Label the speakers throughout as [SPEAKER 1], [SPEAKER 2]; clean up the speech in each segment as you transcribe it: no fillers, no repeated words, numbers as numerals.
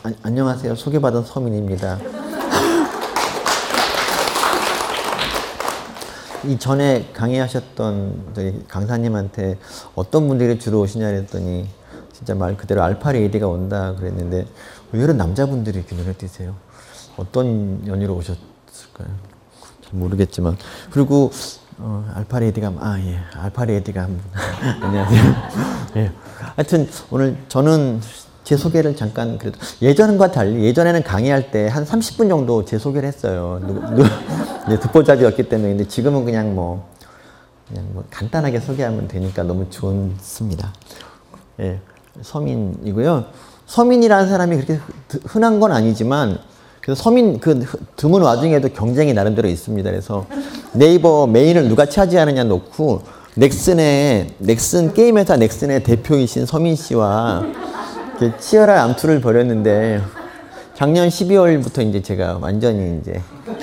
[SPEAKER 1] 안녕하세요. 소개받은 서민입니다. 이전에 강의하셨던 저희 강사님한테 어떤 분들이 주로 오시냐 그랬더니 진짜 말 그대로 알파 레이디가 온다 그랬는데 왜 이런 남자분들이 이렇게 눈에 띄세요? 어떤 연유로 오셨을까요? 잘 모르겠지만. 그리고 알파 레이디가 예, 알파 레이디가 안녕하세요. 예. 하여튼 오늘 저는 제 소개를 잠깐 그래도 예전과 달리 예전에는 강의할 때 한 30분 정도 제 소개를 했어요. 듣보잡이었기 때문에. 근데 지금은 그냥 뭐 간단하게 소개하면 되니까 너무 좋습니다. 예, 서민이고요. 서민이라는 사람이 그렇게 흔한 건 아니지만 그래서 서민 그 드문 와중에도 경쟁이 나름대로 있습니다. 그래서 네이버 메인을 누가 차지하느냐 놓고 넥슨 게임 회사 넥슨의 대표이신 서민 씨와 치열한 암투를 벌였는데 작년 12월부터 이제 제가 완전히 이제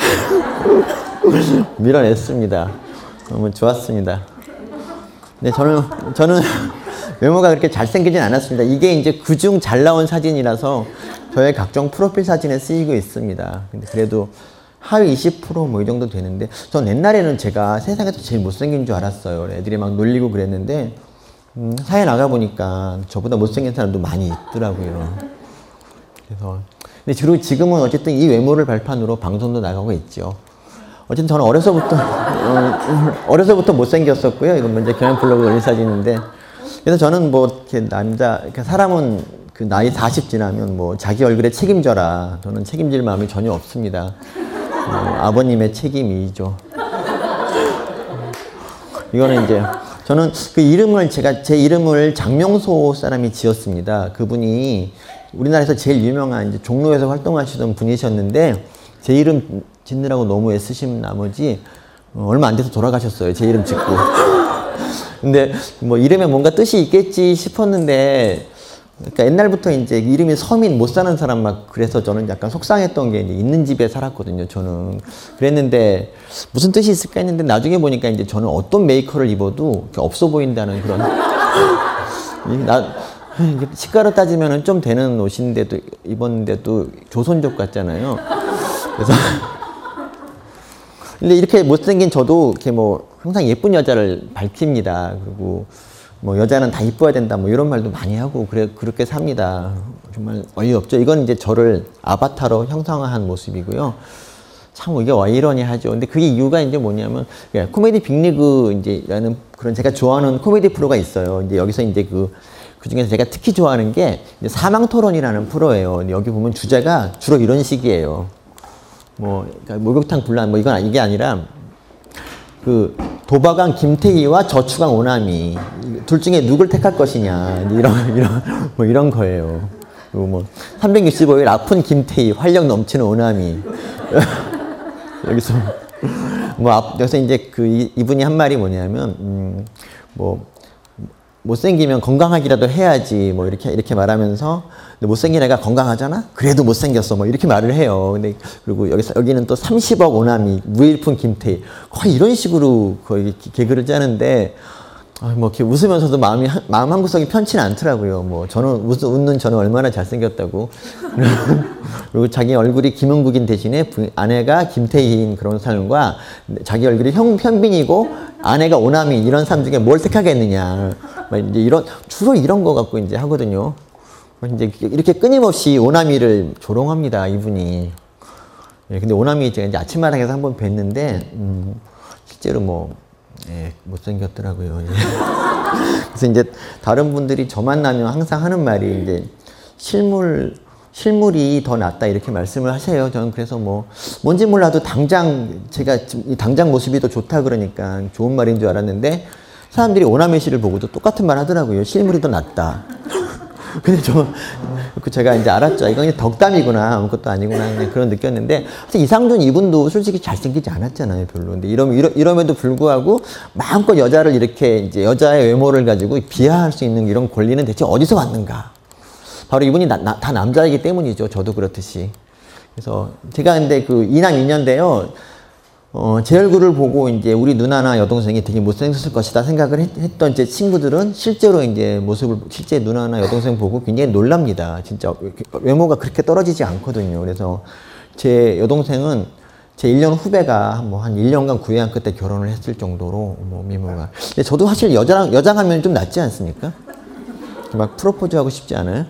[SPEAKER 1] 밀어냈습니다. 너무 좋았습니다. 근데 저는 외모가 그렇게 잘생기진 않았습니다. 이게 이제 그중 잘 나온 사진이라서 저의 각종 프로필 사진에 쓰이고 있습니다. 근데 그래도 하위 20% 뭐 이 정도 되는데 전 옛날에는 제가 세상에서 제일 못생긴 줄 알았어요. 애들이 막 놀리고 그랬는데 사회 나가보니까 저보다 못생긴 사람도 많이 있더라고요. 그래서 근데 주로 지금은 어쨌든 이 외모를 발판으로 방송도 나가고 있죠. 어쨌든 저는 어려서부터 못생겼었고요. 이건 먼저 경향 블로그 올린 사진인데 그래서 저는 뭐 이렇게 그러니까 사람은 그 나이 40 지나면 뭐 자기 얼굴에 책임져라. 저는 책임질 마음이 전혀 없습니다. 아버님의 책임이죠. 이거는 이제 저는 그 이름을 제 이름을 장명소 사람이 지었습니다. 그분이 우리나라에서 제일 유명한 이제 종로에서 활동하시던 분이셨는데 제 이름 짓느라고 너무 애쓰신 나머지 얼마 안 돼서 돌아가셨어요. 제 이름 짓고. 근데 뭐 이름에 뭔가 뜻이 있겠지 싶었는데 그러니까 옛날부터 이제 이름이 서민 못 사는 사람 막 그래서 저는 약간 속상했던 게 이제 있는 집에 살았거든요. 저는 그랬는데 무슨 뜻이 있을까 했는데 나중에 보니까 이제 저는 어떤 메이커를 입어도 없어 보인다는 그런 시가로 따지면은 좀 되는 옷인데도 입었는데도 조선족 같잖아요. 그래서 근데 이렇게 못생긴 저도 이렇게 뭐 항상 예쁜 여자를 밝힙니다. 그리고 뭐 여자는 다 이뻐야 된다 뭐 이런 말도 많이 하고 그렇게 삽니다. 정말 어이없죠. 이건 이제 저를 아바타로 형상화한 모습이고요. 참 이게 왜 이러냐 하죠. 근데 그 이유가 이제 뭐냐면 코미디 빅리그 이제라는 그런 제가 좋아하는 코미디 프로가 있어요. 이제 여기서 이제 그 중에서 제가 특히 좋아하는 게 사망토론이라는 프로예요. 여기 보면 주제가 주로 이런 식이에요. 뭐 그러니까 목욕탕 분란 뭐 이게 아니라 그 도박왕 김태희와 저축왕 오남이 둘 중에 누굴 택할 것이냐 이런 거예요. 그리고 뭐 365일 아픈 김태희, 활력 넘치는 오남이 여기서 여기서 이제 이분이 한 말이 뭐냐면 뭐 못생기면 건강하기라도 해야지 뭐 이렇게 말하면서 근데 못생긴 애가 건강하잖아? 그래도 못생겼어 뭐 이렇게 말을 해요. 근데 그리고 여기는 또 30억 오남이 무일푼 김태희 거의 이런 식으로 거의 개그를 짜는데 뭐 이렇게 웃으면서도 마음 한구석이 편치는 않더라고요. 뭐 저는 웃는 저는 얼마나 잘생겼다고 그리고 자기 얼굴이 김은국인 대신에 아내가 김태희인 그런 사람과 자기 얼굴이 현빈이고 아내가 오남이 이런 사람 중에 뭘 택하겠느냐 이제 주로 이런 거 갖고 이제 하거든요. 이제 이렇게 끊임없이 오나미를 조롱합니다, 이분이. 예, 근데 오나미 제가 이제 아침마당에서 한번 뵀는데, 실제로 못생겼더라고요. 예. 그래서 이제 다른 분들이 저 만나면 항상 하는 말이 이제 실물이 더 낫다 이렇게 말씀을 하세요. 저는 그래서 뭔지 몰라도 당장 모습이 더 좋다 그러니까 좋은 말인 줄 알았는데 사람들이 오나미 씨를 보고도 똑같은 말 하더라고요. 실물이 더 낫다. 근데 제가 이제 알았죠. 이건 그냥 덕담이구나. 아무것도 아니구나. 그냥 그런 느꼈는데, 사실 이상준 이분도 솔직히 잘생기지 않았잖아요, 별로. 근데 이럼에도 불구하고 마음껏 여자를 이렇게 이제 여자의 외모를 가지고 비하할 수 있는 이런 권리는 대체 어디서 왔는가? 바로 이분이 다 남자이기 때문이죠. 저도 그렇듯이. 그래서 제가 근데 이남 이녀인데요. 제 얼굴을 보고 이제 우리 누나나 여동생이 되게 못생겼을 것이다 생각을 했던 제 친구들은 실제로 이제 실제 누나나 여동생 보고 굉장히 놀랍니다. 진짜 외모가 그렇게 떨어지지 않거든요. 그래서 제 여동생은 제 1년 후배가 뭐 한 1년간 구애한 끝에 결혼을 했을 정도로 뭐 미모가. 근데 저도 사실 여장하면 좀 낫지 않습니까? 막 프로포즈 하고 싶지 않아요?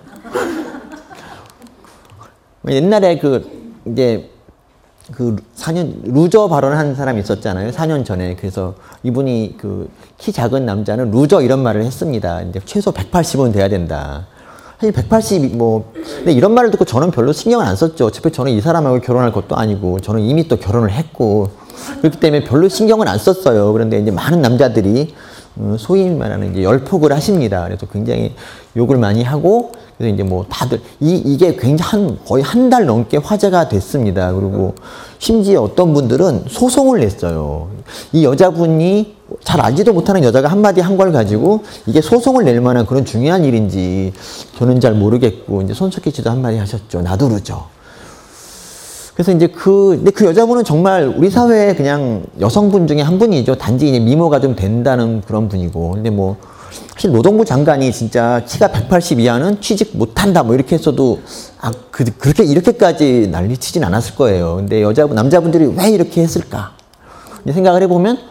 [SPEAKER 1] 옛날에 이제 4년, 루저 발언한 사람이 있었잖아요. 4년 전에. 그래서 이분이 키 작은 남자는 루저 이런 말을 했습니다. 이제 최소 180은 돼야 된다. 사실 180, 근데 이런 말을 듣고 저는 별로 신경을 안 썼죠. 어차피 저는 이 사람하고 결혼할 것도 아니고, 저는 이미 또 결혼을 했고, 그렇기 때문에 별로 신경을 안 썼어요. 그런데 이제 많은 남자들이, 소위 말하는 이제 열폭을 하십니다. 그래서 굉장히 욕을 많이 하고, 그래서 이제 다들, 이게 굉장히 거의 한 달 넘게 화제가 됐습니다. 그리고 심지어 어떤 분들은 소송을 냈어요. 이 여자분이 잘 알지도 못하는 여자가 한마디 한 걸 가지고 이게 소송을 낼 만한 그런 중요한 일인지 저는 잘 모르겠고, 이제 손석희 씨도 한마디 하셨죠. 나도 그러죠. 그래서 이제 근데 그 여자분은 정말 우리 사회에 그냥 여성분 중에 한 분이죠. 단지 이제 미모가 좀 된다는 그런 분이고. 근데 사실 노동부 장관이 진짜 키가 180 이하는 취직 못한다 이렇게 했어도 그렇게 이렇게까지 난리치진 않았을 거예요. 근데 남자분들이 왜 이렇게 했을까? 이제 생각을 해보면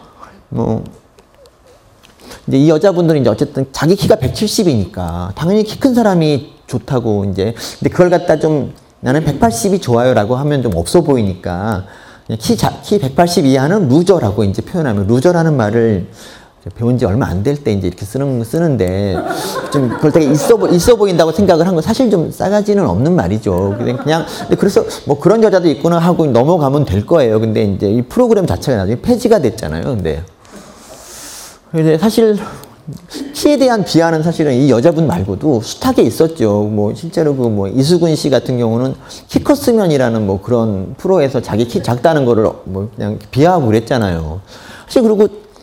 [SPEAKER 1] 이제 이 여자분들은 이제 어쨌든 자기 키가 170이니까 당연히 키 큰 사람이 좋다고 이제. 근데 그걸 갖다 좀 나는 180이 좋아요라고 하면 좀 없어 보이니까 키 180 이하는 루저라고 이제 표현하면, 루저라는 말을 배운 지 얼마 안 될 때 이제 이렇게 쓰는데 좀 그걸 되게 있어 보인다고 생각을 한 건 사실 좀 싸가지는 없는 말이죠. 그냥 그래서 그런 여자도 있구나 하고 넘어가면 될 거예요. 근데 이제 이 프로그램 자체가 나중에 폐지가 됐잖아요. 근데 사실 키에 대한 비하는 사실은 이 여자분 말고도 숱하게 있었죠. 실제로 이수근 씨 같은 경우는 키 컸으면이라는 그런 프로에서 자기 키 작다는 거를 그냥 비하하고 그랬잖아요. 사실 그리고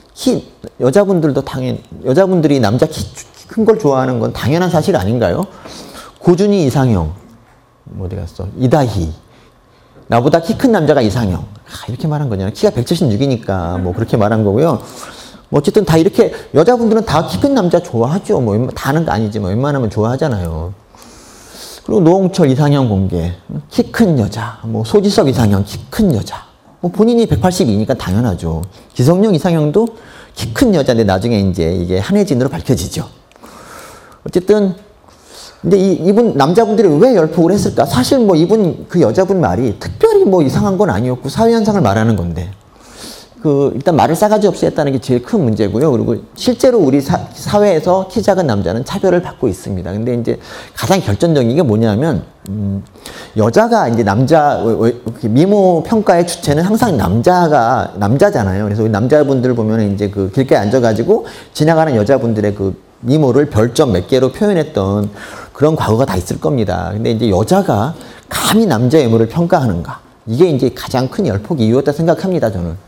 [SPEAKER 1] 여자분들이 남자 키 큰 걸 좋아하는 건 당연한 사실 아닌가요? 고준희, 이상형, 어디 갔어? 이다희. 나보다 키 큰 남자가 이상형. 이렇게 말한 거잖아요. 키가 176이니까 그렇게 말한 거고요. 어쨌든 다 이렇게 여자분들은 다 키 큰 남자 좋아하죠. 다는 거 아니지만 웬만하면 좋아하잖아요. 그리고 노홍철 이상형 공개. 키 큰 여자. 소지섭 이상형 키 큰 여자. 본인이 182니까 당연하죠. 기성용 이상형도 키 큰 여자인데 나중에 이제 이게 한혜진으로 밝혀지죠. 어쨌든 근데 이분 남자분들이 왜 열폭을 했을까? 사실 그 여자분 말이 특별히 이상한 건 아니었고 사회 현상을 말하는 건데. 일단 말을 싸가지 없이 했다는 게 제일 큰 문제고요. 그리고 실제로 우리 사회에서 키 작은 남자는 차별을 받고 있습니다. 근데 이제 가장 결정적인 게 뭐냐면, 여자가 이제 미모 평가의 주체는 항상 남자잖아요. 그래서 우리 남자분들 보면 이제 길가에 앉아가지고 지나가는 여자분들의 미모를 별점 몇 개로 표현했던 그런 과거가 다 있을 겁니다. 근데 이제 여자가 감히 남자의 외모를 평가하는가? 이게 이제 가장 큰 열폭 이유였다 생각합니다, 저는.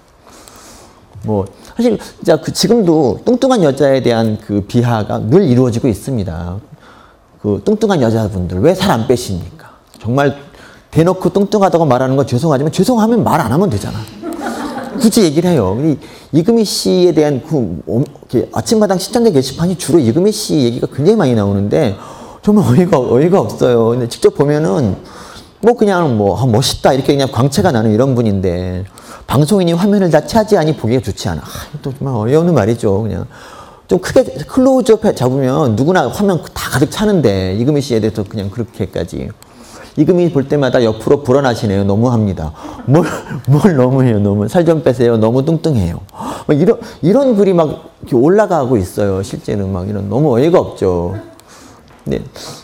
[SPEAKER 1] 사실, 진짜 지금도 뚱뚱한 여자에 대한 비하가 늘 이루어지고 있습니다. 뚱뚱한 여자분들, 왜 살 안 빼십니까? 정말 대놓고 뚱뚱하다고 말하는 건 죄송하지만, 죄송하면 말 안 하면 되잖아. 굳이 얘기를 해요. 이금희 씨에 대한 아침마당 시청자 게시판이 주로 이금희 씨 얘기가 굉장히 많이 나오는데, 정말 어이가 없어요. 근데 직접 보면은, 그냥 멋있다. 이렇게 그냥 광채가 나는 이런 분인데, 방송인이 화면을 다 차지하니 보기가 좋지 않아. 또 정말 어이없는 말이죠. 그냥 좀 크게 클로즈업 잡으면 누구나 화면 다 가득 차는데 이금희 씨에 대해서 그냥 그렇게까지. 이금희 볼 때마다 옆으로 불어나시네요. 너무합니다. 뭘 너무해요. 너무 살 좀 빼세요. 너무 뚱뚱해요. 이런 글이 이렇게 올라가고 있어요. 실제는 너무 어이가 없죠. 네.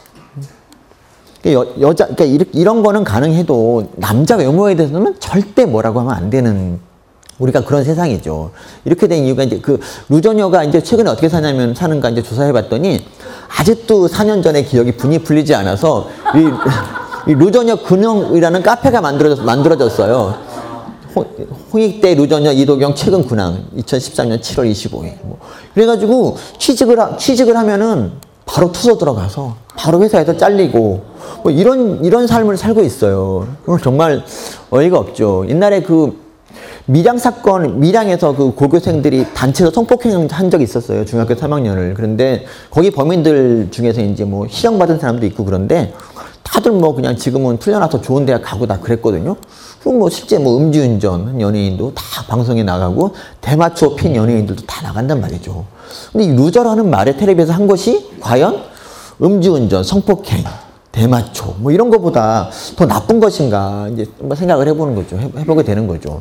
[SPEAKER 1] 그러니까 이런 거는 가능해도 남자 외모에 대해서는 절대 뭐라고 하면 안 되는, 우리가 그런 세상이죠. 이렇게 된 이유가 이제 루저녀가 이제 최근에 어떻게 사는가 이제 조사해 봤더니 아직도 4년 전의 기억이 분이 풀리지 않아서 이 루저녀 근황이라는 카페가 만들어졌어요. 홍익대 루저녀 이도경 최근 근황 2013년 7월 25일. 그래가지고 취직을 하면은 바로 투서 들어가서 바로 회사에서 잘리고 이런 삶을 살고 있어요. 정말 어이가 없죠. 옛날에 밀양 사건, 밀양에서 그 고교생들이 단체로 성폭행 한 적이 있었어요. 중학교 3학년을. 그런데 거기 범인들 중에서 이제 뭐 희영받은 사람도 있고 그런데 다들 뭐 그냥 지금은 풀려나서 좋은 대학 가고 다 그랬거든요. 그리고 뭐 실제 뭐 음주운전 한 연예인도 다 방송에 나가고 대마초 핀 연예인들도 다 나간단 말이죠. 근데 이 루저라는 말에 텔레비에서 한 것이 과연 음주운전, 성폭행, 대마초 뭐 이런 거보다 더 나쁜 것인가 이제 한번 생각을 해보는 거죠. 해보게 되는 거죠.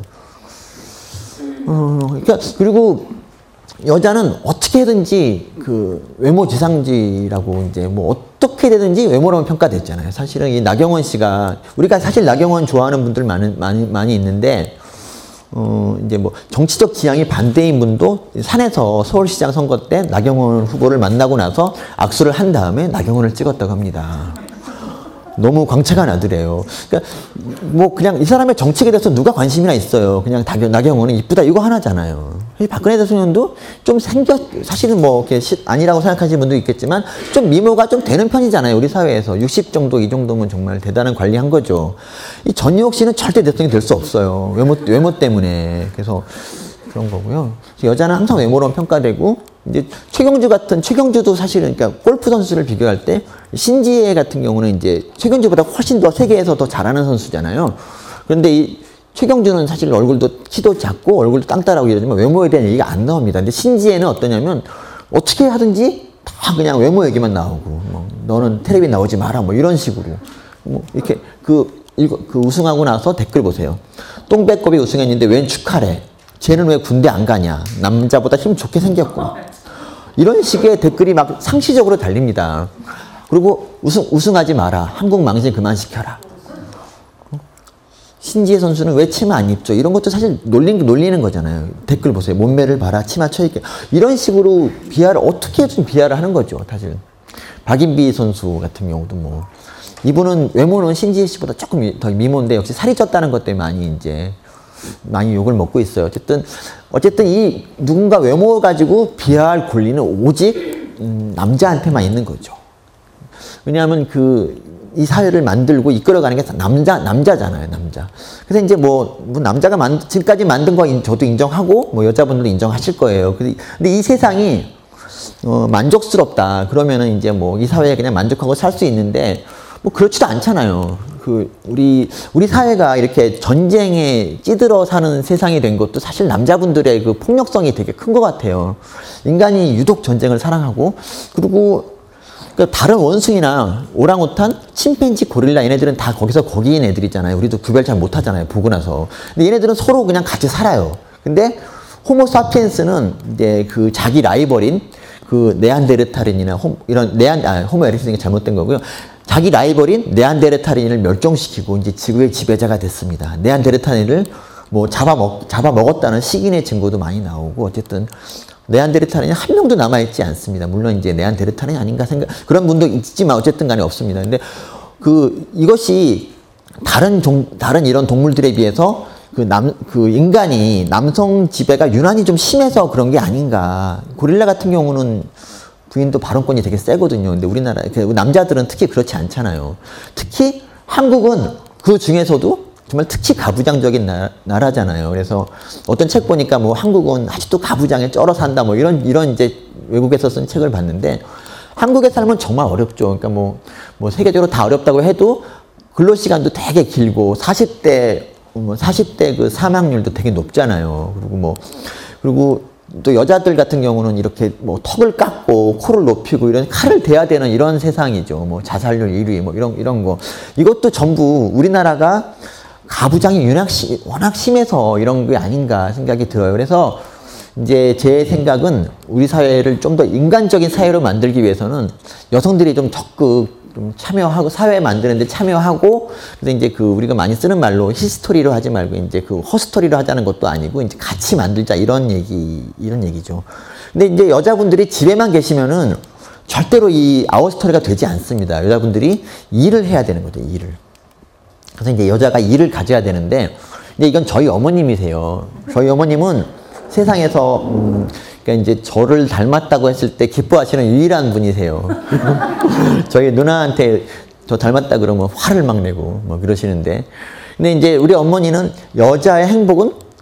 [SPEAKER 1] 그러니까 그리고 여자는 어떻게든지 그 외모 지상주의라고 이제 뭐 어떻게 되든지 외모로만 평가됐잖아요. 사실은 이 나경원 씨가 우리가 사실 나경원 좋아하는 분들 많이 있는데 이제 뭐 정치적 지향이 반대인 분도 산에서 서울시장 선거 때 나경원 후보를 만나고 나서 악수를 한 다음에 나경원을 찍었다고 합니다. 너무 광채가 나더래요. 그러니까 뭐 그냥 이 사람의 정책에 대해서 누가 관심이나 있어요. 그냥 나경원은 이쁘다 이거 하나잖아요. 박근혜 대통령도 좀 사실은 뭐 이렇게 아니라고 생각하시는 분도 있겠지만 좀 미모가 좀 되는 편이잖아요. 우리 사회에서 60 정도 이 정도면 정말 대단한 관리한 거죠. 이 전유옥 씨는 절대 대통령이 될 수 없어요. 외모 때문에. 그래서 그런 거고요. 여자는 항상 외모로 평가되고 이제 최경주도 사실은 그러니까 골프 선수를 비교할 때 신지혜 같은 경우는 이제 최경주보다 훨씬 더 세계에서 더 잘하는 선수잖아요. 그런데 이 최경주는 사실 얼굴도 키도 작고 얼굴도 땅따라고 이러지만 외모에 대한 얘기가 안 나옵니다. 근데 신지혜는 어떠냐면 어떻게 하든지 다 그냥 외모 얘기만 나오고 뭐 너는 텔레비 나오지 마라 뭐 이런 식으로 뭐 이렇게 그 우승하고 나서 댓글 보세요. 똥배꼽이 우승했는데 웬 축하래. 쟤는 왜 군대 안 가냐. 남자보다 힘 좋게 생겼고. 이런 식의 댓글이 막 상시적으로 달립니다. 그리고 우승하지 마라. 한국 망신 그만 시켜라. 신지혜 선수는 왜 치마 안 입죠? 이런 것도 사실 놀리는 거잖아요. 댓글 보세요. 몸매를 봐라. 치마 쳐입게. 이런 식으로 어떻게든 비하를 하는 거죠. 사실. 박인비 선수 같은 경우도 뭐. 이분은 외모는 신지혜 씨보다 조금 더 미모인데 역시 살이 쪘다는 것 때문에 많이 욕을 먹고 있어요. 어쨌든 이 누군가 외모 가지고 비하할 권리는 오직 남자한테만 있는 거죠. 왜냐하면 이 사회를 만들고 이끌어가는 게 남자잖아요, 남자. 그래서 이제 뭐 남자가 지금까지 만든 거 저도 인정하고 뭐 여자분들도 인정하실 거예요. 근데 이 세상이 만족스럽다. 그러면은 이제 뭐 이 사회에 그냥 만족하고 살 수 있는데 뭐 그렇지도 않잖아요. 우리 사회가 이렇게 전쟁에 찌들어 사는 세상이 된 것도 사실 남자분들의 그 폭력성이 되게 큰 것 같아요. 인간이 유독 전쟁을 사랑하고, 그리고 다른 원숭이나 오랑우탄, 침팬지, 고릴라 얘네들은 다 거기인 애들이잖아요. 우리도 구별 잘 못하잖아요. 보고 나서. 근데 얘네들은 서로 그냥 같이 살아요. 근데 호모 사피엔스는 이제 그 자기 라이벌인 그 네안데르탈인이나 호모 에릭슨이 잘못된 거고요. 자기 라이벌인 네안데르탈인을 멸종시키고 이제 지구의 지배자가 됐습니다. 네안데르탈인을 뭐 잡아먹었다는 식인의 증거도 많이 나오고, 어쨌든 네안데르탈인이 한 명도 남아있지 않습니다. 물론 이제 네안데르탈인이 아닌가 그런 분도 있지만 어쨌든 간에 없습니다. 근데 이것이 다른 이런 동물들에 비해서 인간이 남성 지배가 유난히 좀 심해서 그런 게 아닌가. 고릴라 같은 경우는 부인도 발언권이 되게 세거든요. 근데 남자들은 특히 그렇지 않잖아요. 특히 한국은 그 중에서도 정말 특히 가부장적인 나라잖아요. 그래서 어떤 책 보니까 뭐 한국은 아직도 가부장에 쩔어 산다 뭐 이런 이제 외국에서 쓴 책을 봤는데, 한국에 살면 정말 어렵죠. 그러니까 뭐 세계적으로 다 어렵다고 해도 근로시간도 되게 길고 40대 그 사망률도 되게 높잖아요. 그리고 또 여자들 같은 경우는 이렇게 뭐 턱을 깎고 코를 높이고 이런 칼을 대야 되는 이런 세상이죠. 뭐 자살률 1위 뭐 이런 거. 이것도 전부 우리나라가 가부장이 워낙 심해서 이런 게 아닌가 생각이 들어요. 그래서 이제 제 생각은 우리 사회를 좀 더 인간적인 사회로 만들기 위해서는 여성들이 좀 적극 좀 참여하고, 사회 만드는데 참여하고, 그래서 이제 우리가 많이 쓰는 말로 히스토리로 하지 말고 이제 허스토리로 하자는 것도 아니고 이제 같이 만들자 이런 얘기죠. 근데 이제 여자분들이 집에만 계시면은 절대로 이 아웃스토리가 되지 않습니다. 여자분들이 일을 해야 되는 거죠, 일을. 그래서 이제 여자가 일을 가져야 되는데, 근데 이건 저희 어머님이세요. 저희 어머님은 세상에서 그러니까 이제 저를 닮았다고 했을 때 기뻐하시는 유일한 분이세요. 저희 누나한테 저 닮았다 그러면 화를 막 내고 뭐 그러시는데, 근데 이제 우리 어머니는 여자의 행복은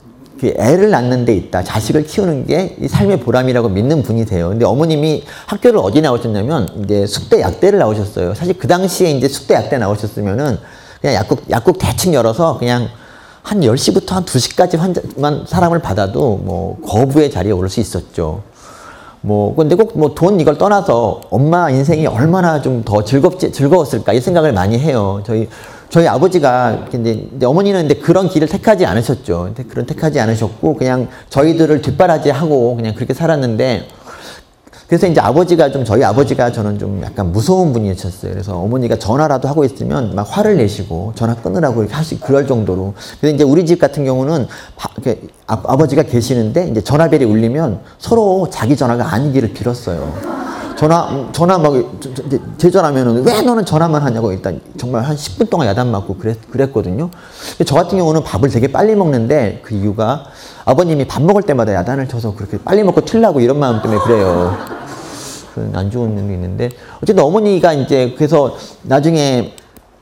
[SPEAKER 1] 그 애를 낳는 데 있다. 자식을 키우는 게 이 삶의 보람이라고 믿는 분이세요. 근데 어머님이 학교를 어디 나오셨냐면 이제 숙대 약대를 나오셨어요. 사실 그 당시에 이제 숙대 약대 나오셨으면은 그냥 약국 대충 열어서 그냥 한 10시부터 한 2시까지만 사람을 받아도 뭐 거부의 자리에 오를 수 있었죠. 뭐 근데 꼭 뭐 돈 이걸 떠나서 엄마 인생이 얼마나 좀 더 즐거웠을까 이 생각을 많이 해요. 저희 아버지가 근데 어머니는 근데 그런 길을 택하지 않으셨죠. 근데 그런 택하지 않으셨고 그냥 저희들을 뒷바라지하고 그냥 그렇게 살았는데 그래서 이제 저희 아버지가 저는 좀 약간 무서운 분이셨어요. 그래서 어머니가 전화라도 하고 있으면 막 화를 내시고 전화 끊으라고 이렇게 그럴 정도로. 그래서 이제 우리 집 같은 경우는 아버지가 계시는데 이제 전화벨이 울리면 서로 자기 전화가 아니기를 빌었어요. 전화 막, 제 전화면은 왜 너는 전화만 하냐고 일단 정말 한 10분 동안 야단 맞고 그랬거든요. 저 같은 경우는 밥을 되게 빨리 먹는데 그 이유가 아버님이 밥 먹을 때마다 야단을 쳐서 그렇게 빨리 먹고 튀려고 이런 마음 때문에 그래요. 그런 안 좋은 면도 있는데 어쨌든 어머니가 이제 그래서 나중에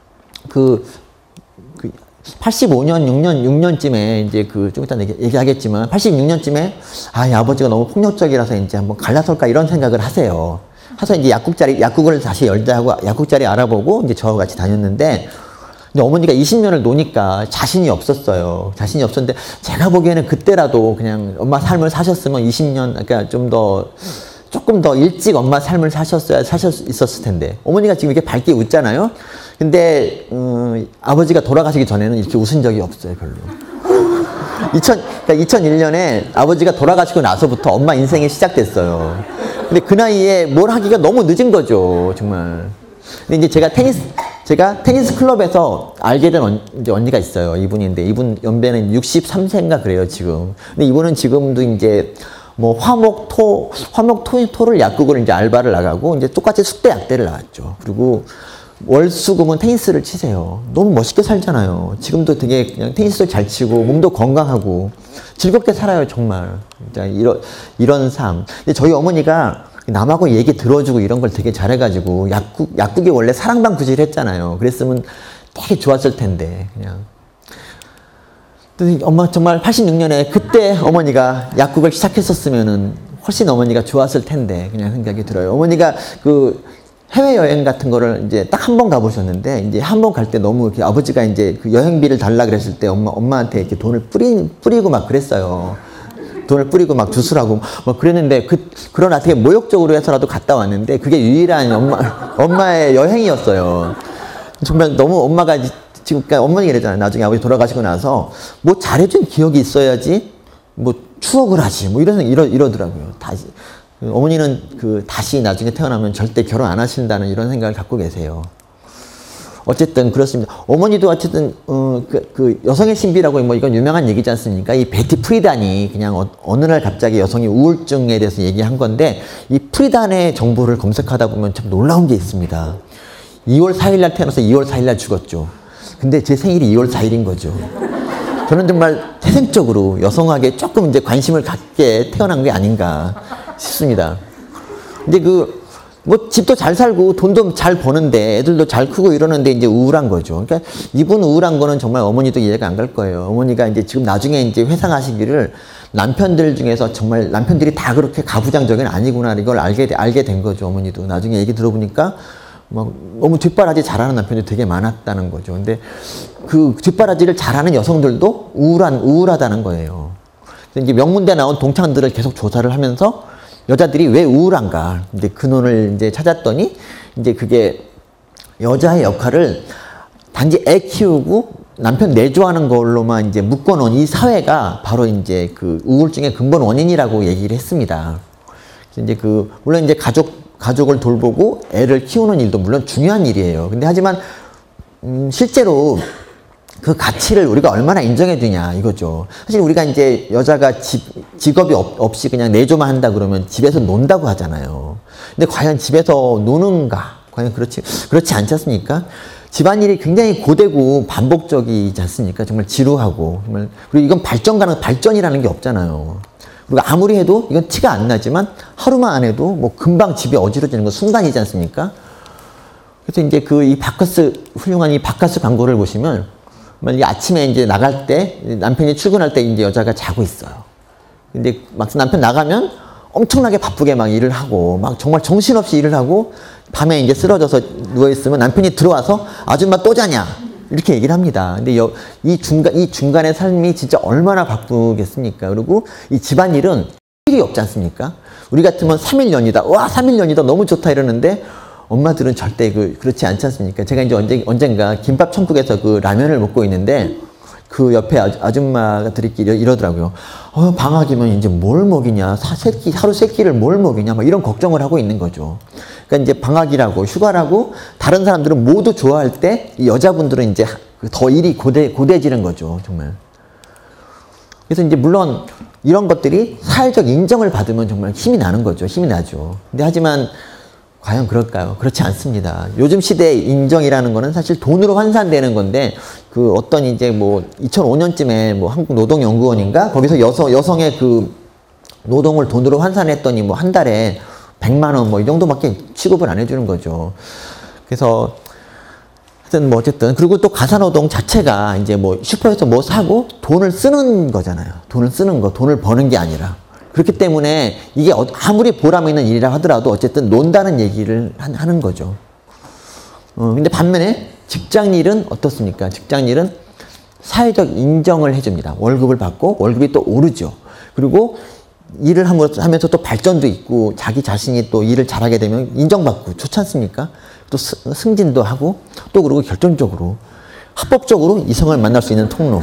[SPEAKER 1] 85년, 6년쯤에 이제 좀 이따 얘기하겠지만 86년쯤에 이 아버지가 너무 폭력적이라서 이제 한번 갈라설까 이런 생각을 하세요. 해서 이제 약국을 다시 열자 하고 약국자리 알아보고 이제 저와 같이 다녔는데 근데 어머니가 20년을 노니까 자신이 없었어요. 자신이 없었는데 제가 보기에는 그때라도 그냥 엄마 삶을 사셨으면 20년, 그러니까 조금 더 일찍 엄마 삶을 사셨을 텐데. 어머니가 지금 이렇게 밝게 웃잖아요. 근데 아버지가 돌아가시기 전에는 이렇게 웃은 적이 없어요, 별로. 2001년에 아버지가 돌아가시고 나서부터 엄마 인생이 시작됐어요. 근데 그 나이에 뭘 하기가 너무 늦은 거죠, 정말. 근데 이제 제가 테니스 클럽에서 알게 된 이제 언니가 있어요. 이분인데 이분 연배는 63세인가 그래요, 지금. 근데 이분은 지금도 이제 뭐 화목토를 약국을 이제 알바를 나가고 이제 똑같이 숙대 약대를 나왔죠. 그리고 월수금은 테니스를 치세요. 너무 멋있게 살잖아요. 지금도 되게 그냥 테니스도 잘 치고 몸도 건강하고 즐겁게 살아요, 정말. 이런 삶. 근데 저희 어머니가 남하고 얘기 들어주고 이런 걸 되게 잘해가지고 약국이 원래 사랑방 구실을 했잖아요. 그랬으면 되게 좋았을 텐데 그냥. 엄마 정말 86년에 그때 어머니가 약국을 시작했었으면은 훨씬 어머니가 좋았을 텐데 그냥 생각이 들어요. 어머니가 해외여행 같은 거를 이제 딱 한 번 가보셨는데 이제 한 번 갈 때 너무 이렇게 아버지가 이제 그 여행비를 달라 그랬을 때 엄마한테 이렇게 돈을 뿌리고 막 그랬어요. 돈을 뿌리고 막 주스라고 막 그랬는데 그러나 되게 모욕적으로 해서라도 갔다 왔는데 그게 유일한 엄마의 여행이었어요. 정말 너무 엄마가 지금 어머니가 이러잖아요. 나중에 아버지 돌아가시고 나서 뭐 잘해준 기억이 있어야지 뭐 추억을 하지 뭐 이러더라고요. 다시 어머니는 다시 나중에 태어나면 절대 결혼 안 하신다는 이런 생각을 갖고 계세요. 어쨌든 그렇습니다. 어머니도 어쨌든 여성의 신비라고 뭐 이건 유명한 얘기지 않습니까? 이 베티 프리단이 그냥 어느 날 갑자기 여성이 우울증에 대해서 얘기한 건데 이 프리단의 정보를 검색하다 보면 참 놀라운 게 있습니다. 2월 4일 날 태어나서 2월 4일 날 죽었죠. 근데 제 생일이 2월 4일인 거죠. 저는 정말 태생적으로 여성에게 조금 이제 관심을 갖게 태어난 게 아닌가 싶습니다. 근데 뭐 집도 잘 살고 돈도 잘 버는데 애들도 잘 크고 이러는데 이제 우울한 거죠. 그러니까 이분 우울한 거는 정말 어머니도 이해가 안 갈 거예요. 어머니가 이제 지금 나중에 이제 회상하시기를 남편들 중에서 정말 남편들이 다 그렇게 가부장적인 아니구나 이걸 알게 된 거죠. 어머니도 나중에 얘기 들어보니까 막 너무 뒷바라지 잘하는 남편이 되게 많았다는 거죠. 근데 그 뒷바라지를 잘하는 여성들도 우울하다는 거예요. 이제 명문대 나온 동창들을 계속 조사를 하면서 여자들이 왜 우울한가 이제 근원을 이제 찾았더니 이제 그게 여자의 역할을 단지 애 키우고 남편 내조하는 걸로만 이제 묶어놓은 이 사회가 바로 이제 그 우울증의 근본 원인이라고 얘기를 했습니다. 그래서 이제 물론 이제 가족을 돌보고 애를 키우는 일도 물론 중요한 일이에요. 근데 하지만 실제로 그 가치를 우리가 얼마나 인정해 주냐 이거죠. 사실 우리가 이제 여자가 직업이 없이 그냥 내조만 한다 그러면 집에서 논다고 하잖아요. 근데 과연 집에서 노는가? 과연 그렇지 않지 않습니까? 집안일이 굉장히 고되고 반복적이지 않습니까? 정말 지루하고 정말 그리고 이건 발전이라는 게 없잖아요. 그리고 아무리 해도 이건 티가 안 나지만 하루만 안 해도 뭐 금방 집이 어지러지는 건 순간이지 않습니까? 그래서 이제 이 훌륭한 이 바카스 광고를 보시면 정말 아침에 이제 나갈 때, 남편이 출근할 때 이제 여자가 자고 있어요. 근데 막상 남편 나가면 엄청나게 바쁘게 막 일을 하고, 막 정말 정신없이 일을 하고, 밤에 이제 쓰러져서 누워있으면 남편이 들어와서 아줌마 또 자냐? 이렇게 얘기를 합니다. 근데 이 중간의 삶이 진짜 얼마나 바쁘겠습니까? 그리고 이 집안일은 일이 없지 않습니까? 우리 같으면 3일 연이다. 와, 3일 연이다. 너무 좋다. 이러는데, 엄마들은 절대 그렇지 않지 않습니까? 제가 이제 언젠가 김밥 천국에서 그 라면을 먹고 있는데, 그 옆에 아줌마들끼리 이러더라고요. 방학이면 이제 뭘 먹이냐, 하루 세 끼를 뭘 먹이냐, 막 이런 걱정을 하고 있는 거죠. 그러니까 이제 방학이라고, 휴가라고, 다른 사람들은 모두 좋아할 때, 이 여자분들은 이제 더 일이 고대지는 거죠, 정말. 그래서 이제 물론 이런 것들이 사회적 인정을 받으면 정말 힘이 나는 거죠. 힘이 나죠. 근데 하지만, 과연 그럴까요? 그렇지 않습니다. 요즘 시대의 인정이라는 거는 사실 돈으로 환산되는 건데, 그 어떤 이제 뭐 2005년쯤에 뭐 한국노동연구원인가? 거기서 여성의 그 노동을 돈으로 환산했더니 뭐 한 달에 100만 원 뭐 이 정도밖에 취급을 안 해주는 거죠. 그래서 하여튼 뭐 어쨌든, 그리고 또 가사노동 자체가 이제 뭐 슈퍼에서 뭐 사고 돈을 쓰는 거잖아요. 돈을 쓰는 거, 돈을 버는 게 아니라. 그렇기 때문에 이게 아무리 보람 있는 일이라 하더라도 어쨌든 논다는 얘기를 하는 거죠. 근데 반면에 직장일은 어떻습니까? 직장일은 사회적 인정을 해줍니다. 월급을 받고 월급이 또 오르죠. 그리고 일을 하면서 또 발전도 있고 자기 자신이 또 일을 잘하게 되면 인정받고 좋지 않습니까? 또 승진도 하고 또 그리고 결정적으로 합법적으로 이성을 만날 수 있는 통로.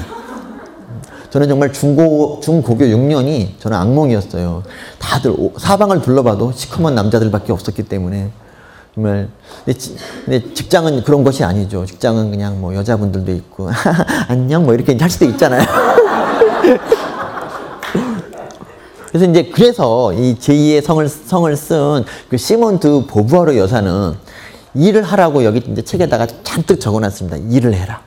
[SPEAKER 1] 저는 정말 중고교 6년이 저는 악몽이었어요. 다들 사방을 둘러봐도 시커먼 남자들밖에 없었기 때문에 정말. 근데 직장은 그런 것이 아니죠. 직장은 그냥 뭐 여자분들도 있고 안녕 뭐 이렇게 할 수도 있잖아요. 그래서 이 제2의 성을 쓴 그 시몬 드 보부아르 여사는 일을 하라고 여기 이제 책에다가 잔뜩 적어놨습니다. 일을 해라.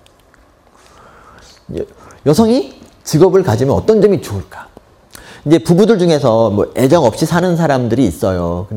[SPEAKER 1] 여성이 직업을 가지면 어떤 점이 좋을까? 이제 부부들 중에서 뭐 애정 없이 사는 사람들이 있어요.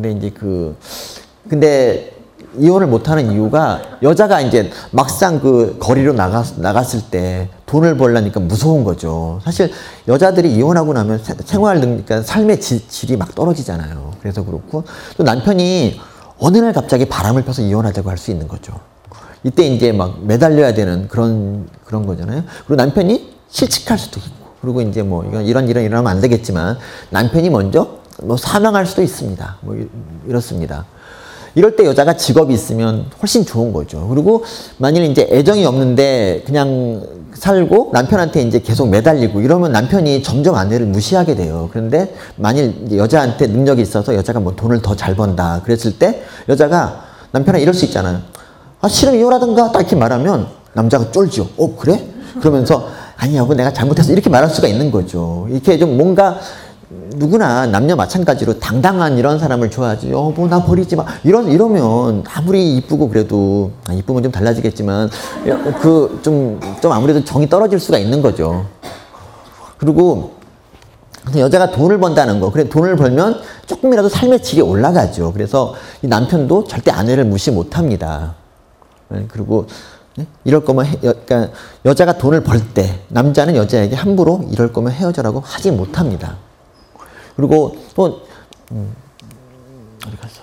[SPEAKER 1] 근데 이혼을 못하는 이유가 여자가 이제 막상 그 거리로 나갔을 때 돈을 벌려니까 무서운 거죠. 사실 여자들이 이혼하고 나면 그러니까 삶의 질이 막 떨어지잖아요. 그래서 그렇고 또 남편이 어느 날 갑자기 바람을 펴서 이혼하자고 할 수 있는 거죠. 이때 이제 막 매달려야 되는 그런 거잖아요. 그리고 남편이 실직할 수도 있고, 그리고 이제 뭐 이러면 안 되겠지만 남편이 먼저 뭐 사망할 수도 있습니다. 뭐 이렇습니다. 이럴 때 여자가 직업이 있으면 훨씬 좋은 거죠. 그리고 만일 이제 애정이 없는데 그냥 살고 남편한테 이제 계속 매달리고 이러면 남편이 점점 아내를 무시하게 돼요. 그런데 만일 이제 여자한테 능력이 있어서 여자가 뭐 돈을 더 잘 번다 그랬을 때 여자가 남편한테 이럴 수 있잖아요. 싫으면 이혼하든가 딱 이렇게 말하면 남자가 쫄죠. 그래? 그러면서 아니 여보 내가 잘못했어 이렇게 말할 수가 있는 거죠. 이렇게 좀 뭔가 누구나 남녀 마찬가지로 당당한 이런 사람을 좋아하지. 여보 나 버리지 마. 이러면 아무리 이쁘고 그래도 이쁘면 좀 달라지겠지만 좀 아무래도 정이 떨어질 수가 있는 거죠. 그리고 여자가 돈을 번다는 거. 그래 돈을 벌면 조금이라도 삶의 질이 올라가죠. 그래서 이 남편도 절대 아내를 무시 못합니다. 그리고 이럴 거면 그러니까 여자가 돈을 벌 때 남자는 여자에게 함부로 이럴 거면 헤어져라고 하지 못합니다. 그리고 또 어디 갔어?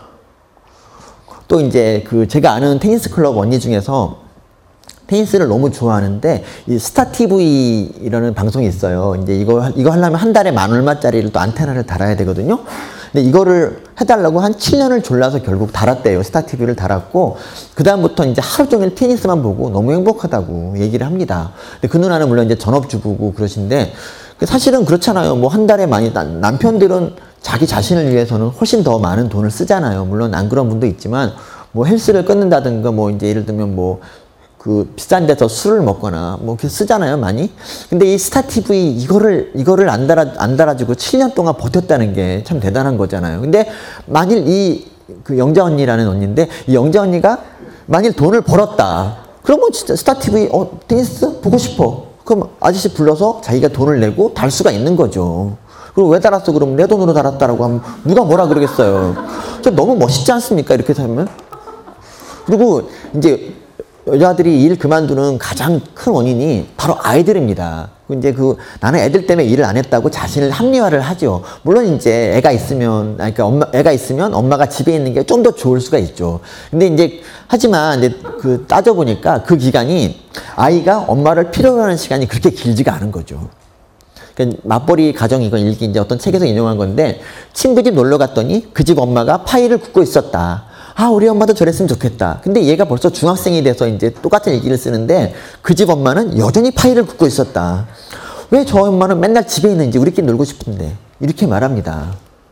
[SPEAKER 1] 또 이제 제가 아는 테니스 클럽 언니 중에서 테니스를 너무 좋아하는데 이 스타TV라는 방송이 있어요. 이제 이거 하려면 한 달에 10,000얼마짜리를 또 안테나를 달아야 되거든요. 근데 이거를 해달라고 한 7년을 졸라서 결국 달았대요. 스타TV를 달았고 그다음부터 이제 하루 종일 테니스만 보고 너무 행복하다고 얘기를 합니다. 근데 그 누나는 물론 이제 전업주부고 그러신데 사실은 그렇잖아요. 뭐 한 달에 많이 남편들은 자기 자신을 위해서는 훨씬 더 많은 돈을 쓰잖아요. 물론 안 그런 분도 있지만 뭐 헬스를 끊는다든가 뭐 이제 예를 들면 뭐 비싼 데서 술을 먹거나 뭐 이렇게 쓰잖아요, 많이. 근데 이 스타TV 이거를 안 달아주고 7년 동안 버텼다는 게 참 대단한 거잖아요. 근데 만일 영자 언니라는 언니인데 이 영자 언니가 만일 돈을 벌었다. 그러면 진짜 스타TV 테니스 보고 싶어. 그럼 아저씨 불러서 자기가 돈을 내고 달 수가 있는 거죠. 그리고 왜 달았어? 그러면 내 돈으로 달았다라고 하면 누가 뭐라 그러겠어요. 저 너무 멋있지 않습니까? 이렇게 살면. 그리고 이제 여자들이 일 그만두는 가장 큰 원인이 바로 아이들입니다. 이제 나는 애들 때문에 일을 안 했다고 자신을 합리화를 하죠. 물론 이제 애가 있으면, 애가 있으면 엄마가 집에 있는 게 좀 더 좋을 수가 있죠. 근데 이제, 하지만 이제 따져보니까 그 기간이 아이가 엄마를 필요로 하는 시간이 그렇게 길지가 않은 거죠. 그러니까 맞벌이 가정 이건 일기 이제 어떤 책에서 인용한 건데, 친구 집 놀러 갔더니 그 집 엄마가 파이를 굽고 있었다. 아, 우리 엄마도 저랬으면 좋겠다. 근데 얘가 벌써 중학생이 돼서 이제 똑같은 일기를 쓰는데 그 집 엄마는 여전히 파이를 굽고 있었다. 왜 저 엄마는 맨날 집에 있는지 우리끼리 놀고 싶은데. 이렇게 말합니다.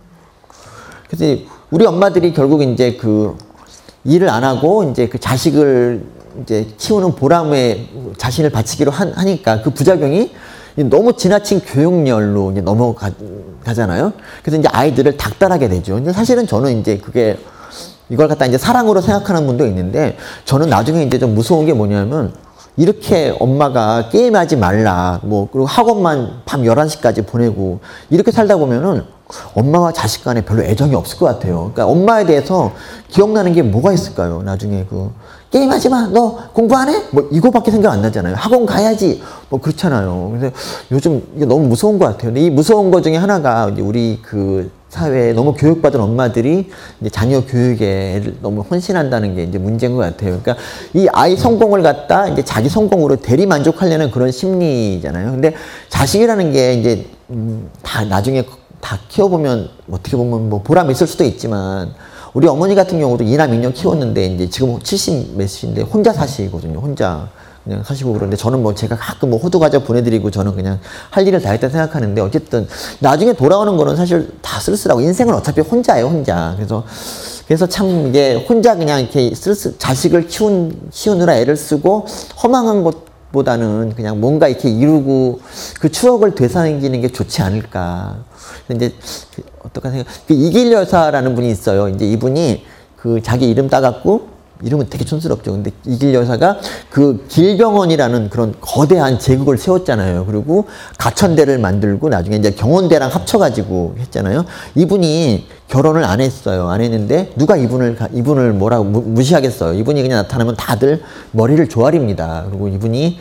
[SPEAKER 1] 그래서 우리 엄마들이 결국 이제 일을 안 하고 이제 자식을 이제 키우는 보람에 자신을 바치기로 하니까 그 부작용이 너무 지나친 교육열로 이제 넘어가잖아요. 그래서 이제 아이들을 닥달하게 되죠. 근데 사실은 저는 이제 이걸 갖다 이제 사랑으로 생각하는 분도 있는데, 저는 나중에 이제 좀 무서운 게 뭐냐면, 이렇게 엄마가 게임하지 말라, 그리고 학원만 밤 11시까지 보내고, 이렇게 살다 보면은 엄마와 자식 간에 별로 애정이 없을 것 같아요. 그러니까 엄마에 대해서 기억나는 게 뭐가 있을까요? 나중에 게임하지 마, 너 공부 안 해? 이거밖에 생각 안 나잖아요. 학원 가야지. 그렇잖아요. 그래서 요즘 이게 너무 무서운 것 같아요. 근데 이 무서운 것 중에 하나가 이제 우리 사회에 너무 교육받은 엄마들이 이제 자녀 교육에 너무 헌신한다는 게 이제 문제인 것 같아요. 그러니까 이 아이 성공을 갖다 이제 자기 성공으로 대리 만족하려는 그런 심리잖아요. 근데 자식이라는 게 이제 다 나중에 다 키워보면 어떻게 보면 보람이 있을 수도 있지만, 우리 어머니 같은 경우도 이남 이녀 키웠는데 이제 지금 70 몇인데 혼자 사시거든요. 혼자 그냥 사시고 그러는데, 저는 제가 가끔 호두 과자 보내드리고 저는 그냥 할 일을 다 했다 생각하는데, 어쨌든 나중에 돌아오는 거는 사실 다 쓸쓸하고, 인생은 어차피 혼자예요, 혼자. 그래서 참 이게 혼자 그냥 이렇게 자식을 키우느라 애를 쓰고 허망한 것보다는 그냥 뭔가 이렇게 이루고 그 추억을 되살리는 게 좋지 않을까. 이제 어떡하 생각? 이길 여사라는 분이 있어요. 이제 이분이 자기 이름 따갖고, 이름은 되게 촌스럽죠. 근데 이길 여사가 길병원이라는 그런 거대한 제국을 세웠잖아요. 그리고 가천대를 만들고 나중에 이제 경원대랑 합쳐가지고 했잖아요. 이분이 결혼을 안 했어요. 안 했는데 누가 이분을 뭐라고 무시하겠어요. 이분이 그냥 나타나면 다들 머리를 조아립니다. 그리고 이분이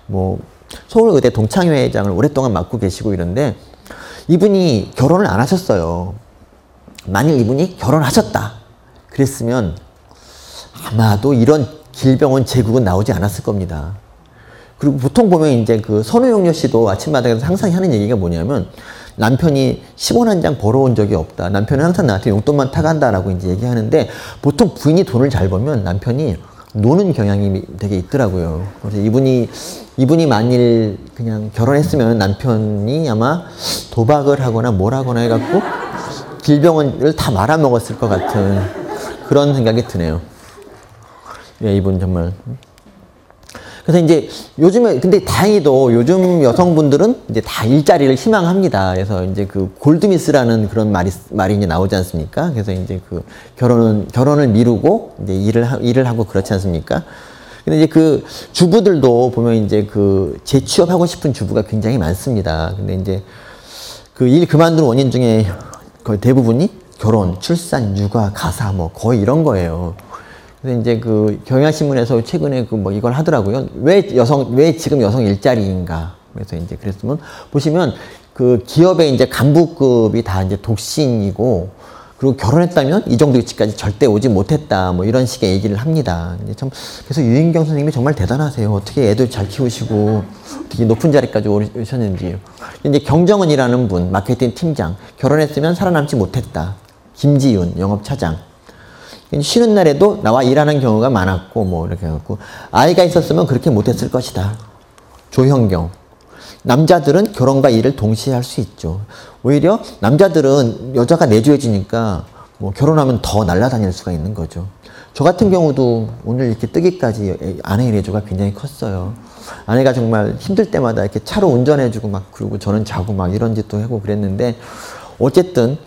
[SPEAKER 1] 서울의대 동창회장을 오랫동안 맡고 계시고 이런데, 이분이 결혼을 안 하셨어요. 만일 이분이 결혼하셨다 그랬으면 아마도 이런 길병원 제국은 나오지 않았을 겁니다. 그리고 보통 보면 이제 선우용녀 씨도 아침마당에서 항상 하는 얘기가 뭐냐면, 남편이 10원 한 장 벌어온 적이 없다. 남편은 항상 나한테 용돈만 타간다라고 이제 얘기하는데, 보통 부인이 돈을 잘 벌면 남편이 노는 경향이 되게 있더라고요. 그래서 이분이 만일 그냥 결혼했으면 남편이 아마 도박을 하거나 뭘 하거나 해갖고 길병원을 다 말아먹었을 것 같은 그런 생각이 드네요. 예, 이분 정말. 그래서 이제 요즘에, 근데 다행히도 요즘 여성분들은 이제 다 일자리를 희망합니다. 그래서 이제 골드미스라는 그런 말이 이제 나오지 않습니까? 그래서 이제 결혼을 미루고 이제 일을 하고 그렇지 않습니까? 근데 이제 주부들도 보면 이제 재취업하고 싶은 주부가 굉장히 많습니다. 근데 이제 일 그만두는 원인 중에 거의 대부분이 결혼, 출산, 육아, 가사 거의 이런 거예요. 그래서 이제 경향신문에서 최근에 이걸 하더라고요. 왜 지금 여성 일자리인가. 그래서 이제 그랬으면, 보시면 기업의 이제 간부급이 다 이제 독신이고, 그리고 결혼했다면 이 정도 위치까지 절대 오지 못했다. 이런 식의 얘기를 합니다. 그래서 유인경 선생님이 정말 대단하세요. 어떻게 애들 잘 키우시고, 어떻게 높은 자리까지 오셨는지. 이제 경정은이라는 분, 마케팅 팀장. 결혼했으면 살아남지 못했다. 김지윤, 영업차장. 쉬는 날에도 나와 일하는 경우가 많았고, 이렇게 해갖고, 아이가 있었으면 그렇게 못했을 것이다. 조형경. 남자들은 결혼과 일을 동시에 할 수 있죠. 오히려 남자들은 여자가 내조해지니까 결혼하면 더 날아다닐 수가 있는 거죠. 저 같은 경우도 오늘 이렇게 뜨기까지 아내의 내조가 굉장히 컸어요. 아내가 정말 힘들 때마다 이렇게 차로 운전해주고 그리고 저는 자고 이런 짓도 하고 그랬는데, 어쨌든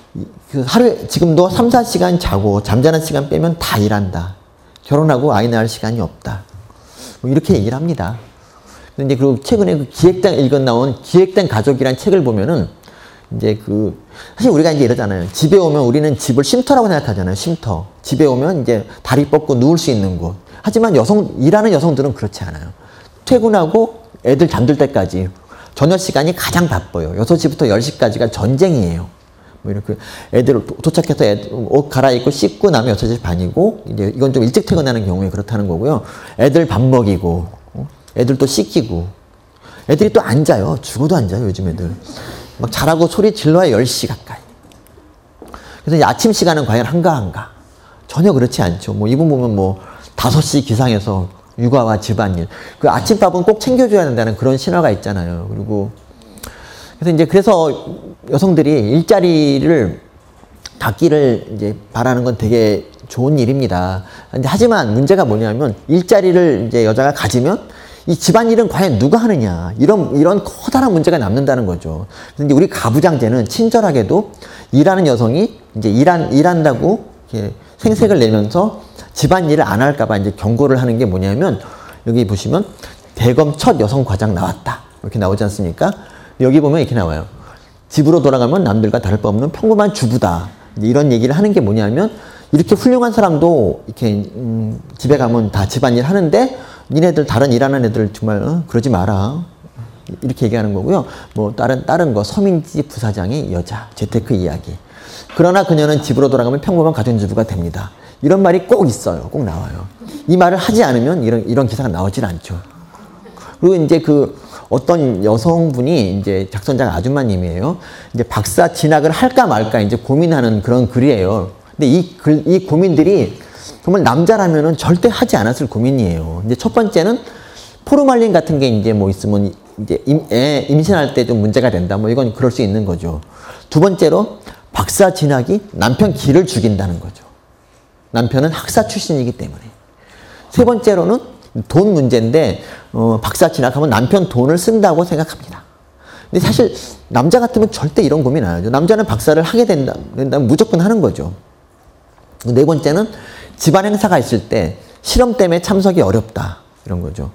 [SPEAKER 1] 하루에 지금도 3, 4시간 자고 잠자는 시간 빼면 다 일한다. 결혼하고 아이 낳을 시간이 없다. 이렇게 얘기를 합니다. 근데 그리고 최근에 기획당 나온 기획된 가족이란 책을 보면은 이제 사실 우리가 이제 이러잖아요. 집에 오면 우리는 집을 쉼터라고 생각하잖아요. 쉼터. 집에 오면 이제 다리 뻗고 누울 수 있는 곳. 하지만 일하는 여성들은 그렇지 않아요. 퇴근하고 애들 잠들 때까지 저녁 시간이 가장 바빠요. 6시부터 10시까지가 전쟁이에요. 뭐 이렇게 애들 도착해서 옷 갈아입고 씻고 나면 6시 반이고, 이제 이건 좀 일찍 퇴근하는 경우에 그렇다는 거고요. 애들 밥 먹이고, 애들 또 씻기고, 애들이 또 안 자요. 죽어도 안 자요, 요즘 애들. 막 자라고 소리 질러야 10시 가까이. 그래서 아침 시간은 과연 한가한가? 전혀 그렇지 않죠. 뭐 이분 보면 뭐 5시 기상해서 육아와 집안일. 그 아침밥은 꼭 챙겨줘야 된다는 그런 신화가 있잖아요. 그리고 그래서 여성들이 일자리를 갖기를 이제 바라는 건 되게 좋은 일입니다. 근데 하지만 문제가 뭐냐면 일자리를 이제 여자가 가지면 이 집안일은 과연 누가 하느냐, 이런 커다란 문제가 남는다는 거죠. 그런데 우리 가부장제는 친절하게도 일하는 여성이 이제 일한다고 이렇게 생색을 내면서 집안일을 안 할까봐 이제 경고를 하는 게 뭐냐면, 여기 보시면 대검 첫 여성 과장 나왔다, 이렇게 나오지 않습니까? 여기 보면 이렇게 나와요. 집으로 돌아가면 남들과 다를 바 없는 평범한 주부다. 이런 얘기를 하는 게 뭐냐면, 이렇게 훌륭한 사람도 이렇게 집에 가면 다 집안일 하는데 니네들 다른 일하는 애들 정말 그러지 마라, 이렇게 얘기하는 거고요. 뭐 다른 거 서민집 부사장의 여자 재테크 이야기. 그러나 그녀는 집으로 돌아가면 평범한 가정주부가 됩니다. 이런 말이 꼭 있어요. 꼭 나와요. 이 말을 하지 않으면 이런 기사가 나오질 않죠. 그리고 이제 어떤 여성분이 이제 작성자가 아줌마님이에요. 이제 박사 진학을 할까 말까 이제 고민하는 그런 글이에요. 근데 이 고민들이 정말 남자라면은 절대 하지 않았을 고민이에요. 이제 첫 번째는 포르말린 같은 게 이제 뭐 있으면 이제 임신할 때 좀 문제가 된다. 뭐 이건 그럴 수 있는 거죠. 두 번째로 박사 진학이 남편 기를 죽인다는 거죠. 남편은 학사 출신이기 때문에. 세 번째로는 돈 문제인데 박사 진학하면 남편 돈을 쓴다고 생각합니다. 근데 사실 남자 같으면 절대 이런 고민 안 하죠. 남자는 박사를 하게 된다면 무조건 하는 거죠. 네 번째는 집안 행사가 있을 때 실험 때문에 참석이 어렵다, 이런 거죠.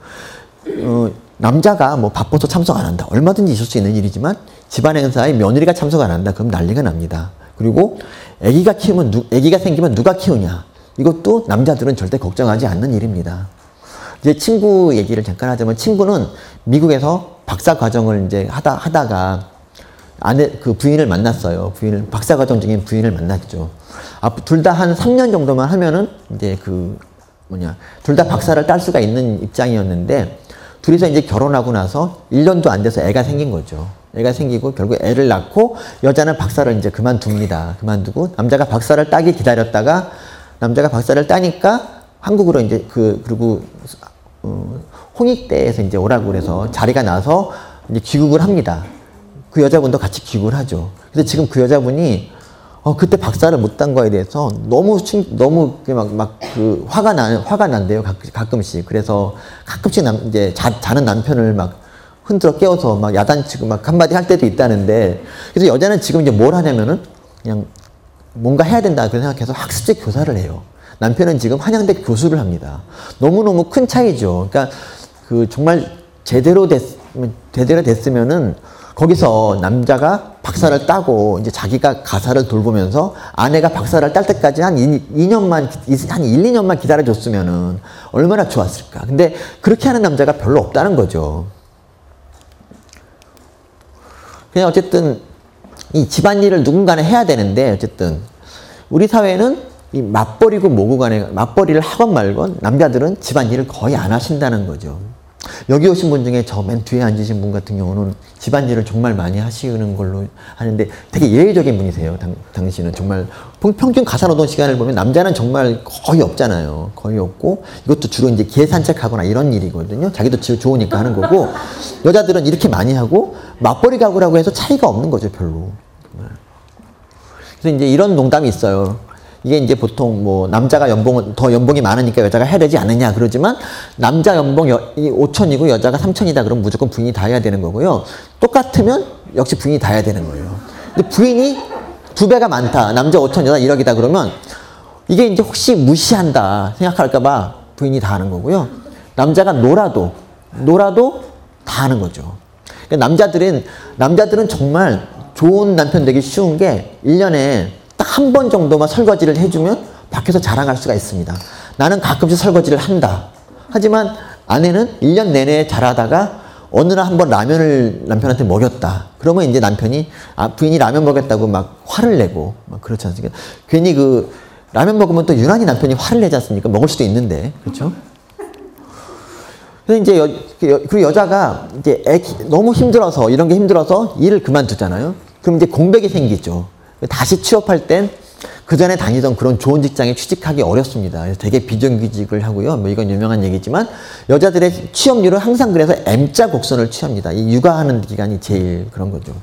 [SPEAKER 1] 남자가 뭐 바빠서 참석 안 한다, 얼마든지 있을 수 있는 일이지만 집안 행사에 며느리가 참석 안 한다, 그럼 난리가 납니다. 그리고 아기가 생기면 누가 키우냐, 이것도 남자들은 절대 걱정하지 않는 일입니다. 이제 친구 얘기를 잠깐 하자면, 친구는 미국에서 박사 과정을 이제 하다가 부인을 만났어요. 박사 과정 중인 부인을 만났죠. 둘 다 한 3년 정도만 하면은 이제 둘 다 박사를 딸 수가 있는 입장이었는데, 둘이서 이제 결혼하고 나서 1년도 안 돼서 애가 생긴 거죠. 애가 생기고 결국 애를 낳고 여자는 박사를 이제 그만둡니다. 그만두고 남자가 박사를 따기 기다렸다가, 남자가 박사를 따니까 한국으로 이제 그리고 홍익대에서 이제 오라고 그래서 자리가 나서 이제 귀국을 합니다. 그 여자분도 같이 귀국을 하죠. 그래서 지금 그 여자분이 그때 박사를 못 딴 거에 대해서 너무 화가 난대요. 가끔씩. 그래서 가끔씩 이제 자는 남편을 막 흔들어 깨워서 막 야단치고 막 한마디 할 때도 있다는데, 그래서 여자는 지금 이제 뭘 하냐면은 그냥 뭔가 해야 된다 그 생각해서 학습직 교사를 해요. 남편은 지금 한양대 교수를 합니다. 너무너무 큰 차이죠. 그러니까 정말 제대로 됐으면은 거기서 남자가 박사를 따고 이제 자기가 가사를 돌보면서 아내가 박사를 딸 때까지 한 2년만 기다려줬으면은 얼마나 좋았을까. 근데 그렇게 하는 남자가 별로 없다는 거죠. 그냥 어쨌든 이 집안일을 누군가는 해야 되는데, 어쨌든 우리 사회는 이 맞벌이를 하건 말건 남자들은 집안일을 거의 안 하신다는 거죠. 여기 오신 분 중에 저 맨 뒤에 앉으신 분 같은 경우는 집안일을 정말 많이 하시는 걸로 하는데 되게 예외적인 분이세요. 당신은 정말 평균 가사노동 시간을 보면 남자는 정말 거의 없잖아요. 거의 없고, 이것도 주로 이제 개 산책하거나 이런 일이거든요. 자기도 좋으니까 하는 거고, 여자들은 이렇게 많이 하고 맞벌이 가구라고 해서 차이가 없는 거죠, 별로. 그래서 이제 이런 농담이 있어요. 이게 이제 보통 뭐 남자가 더 연봉이 많으니까 여자가 해야 되지 않느냐 그러지만, 남자 연봉 5천이고 여자가 3천이다 그러면 무조건 부인이 다 해야 되는 거고요. 똑같으면 역시 부인이 다 해야 되는 거예요. 근데 부인이 2배가 많다, 남자 5천 여자 1억이다 그러면 이게 이제 혹시 무시한다 생각할까봐 부인이 다 하는 거고요. 남자가 놀아도 다 하는 거죠. 그러니까 남자들은 정말 좋은 남편 되기 쉬운 게 1년에 딱 한 번 정도만 설거지를 해주면 밖에서 자랑할 수가 있습니다. 나는 가끔씩 설거지를 한다. 하지만 아내는 1년 내내 잘하다가 어느 날 한번 라면을 남편한테 먹였다. 그러면 이제 남편이 부인이 라면 먹였다고 막 화를 내고 막 그렇지 않습니까? 괜히 그 라면 먹으면 또 유난히 남편이 화를 내지 않습니까? 먹을 수도 있는데. 그렇죠? 그래서 이제 그리고 여자가 이제 너무 힘들어서 이런 게 힘들어서 일을 그만두잖아요. 그럼 이제 공백이 생기죠. 다시 취업할 땐 그 전에 다니던 그런 좋은 직장에 취직하기 어렵습니다. 그래서 되게 비정규직을 하고요. 뭐 이건 유명한 얘기지만 여자들의 취업률은 항상 그래서 M자 곡선을 취합니다. 이 육아하는 기간이 제일 그런 거죠.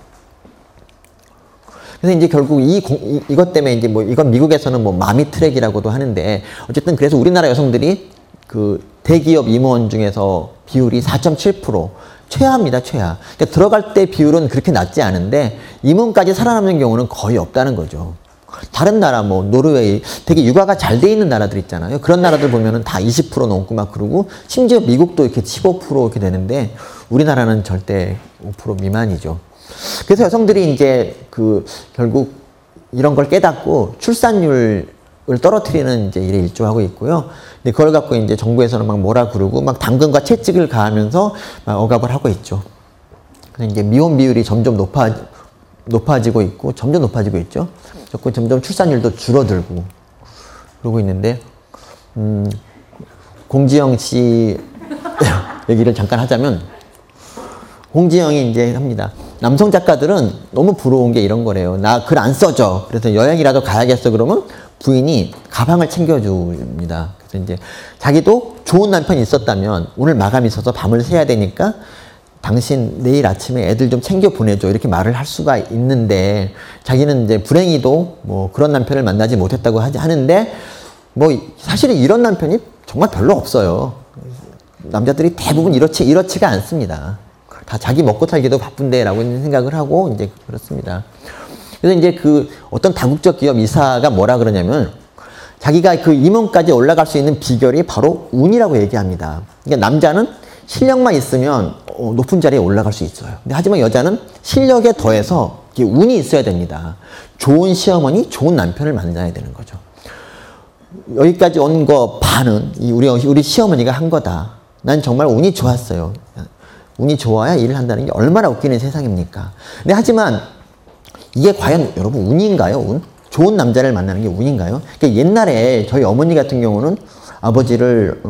[SPEAKER 1] 그래서 이제 결국 이것 때문에 이제 뭐 이건 미국에서는 뭐 마미 트랙이라고도 하는데 어쨌든 그래서 우리나라 여성들이 그 대기업 임원 중에서 비율이 4.7%. 최하입니다, 최하. 그러니까 들어갈 때 비율은 그렇게 낮지 않은데 임원까지 살아남는 경우는 거의 없다는 거죠. 다른 나라, 뭐, 노르웨이, 되게 육아가 잘 돼 있는 나라들 있잖아요. 그런 나라들 보면은 다 20% 넘고 막 그러고, 심지어 미국도 이렇게 15% 이렇게 되는데, 우리나라는 절대 5% 미만이죠. 그래서 여성들이 이제 결국 이런 걸 깨닫고 출산율을 떨어뜨리는 이제 일에 일조하고 있고요. 근데 그걸 갖고 이제 정부에서는 막 뭐라 그러고, 막 당근과 채찍을 가하면서 막 억압을 하고 있죠. 그래서 이제 미혼 비율이 점점 높아지고 있고, 점점 높아지고 있죠. 점점 출산율도 줄어들고 그러고 있는데 공지영 씨 얘기를 잠깐 하자면 공지영이 이제 합니다. 남성 작가들은 너무 부러운 게 이런 거래요. 나 글 안 써줘. 그래서 여행이라도 가야겠어. 그러면 부인이 가방을 챙겨줍니다. 그래서 이제 자기도 좋은 남편이 있었다면 오늘 마감이 있어서 밤을 새야 되니까 당신 내일 아침에 애들 좀 챙겨 보내줘 이렇게 말을 할 수가 있는데 자기는 이제 불행히도 뭐 그런 남편을 만나지 못했다고 하는데 뭐 사실은 이런 남편이 정말 별로 없어요. 남자들이 대부분 이렇지가 않습니다. 다 자기 먹고 살기도 바쁜데라고 생각을 하고 이제 그렇습니다. 그래서 이제 어떤 다국적 기업 이사가 뭐라 그러냐면 자기가 그 임원까지 올라갈 수 있는 비결이 바로 운이라고 얘기합니다. 그러니까 남자는 실력만 있으면 높은 자리에 올라갈 수 있어요. 근데 하지만 여자는 실력에 더해서 운이 있어야 됩니다. 좋은 시어머니, 좋은 남편을 만나야 되는 거죠. 여기까지 온 거 반은 우리 시어머니가 한 거다. 난 정말 운이 좋았어요. 운이 좋아야 일을 한다는 게 얼마나 웃기는 세상입니까? 근데 하지만 이게 과연 여러분 운인가요? 운? 좋은 남자를 만나는 게 운인가요? 그러니까 옛날에 저희 어머니 같은 경우는 아버지를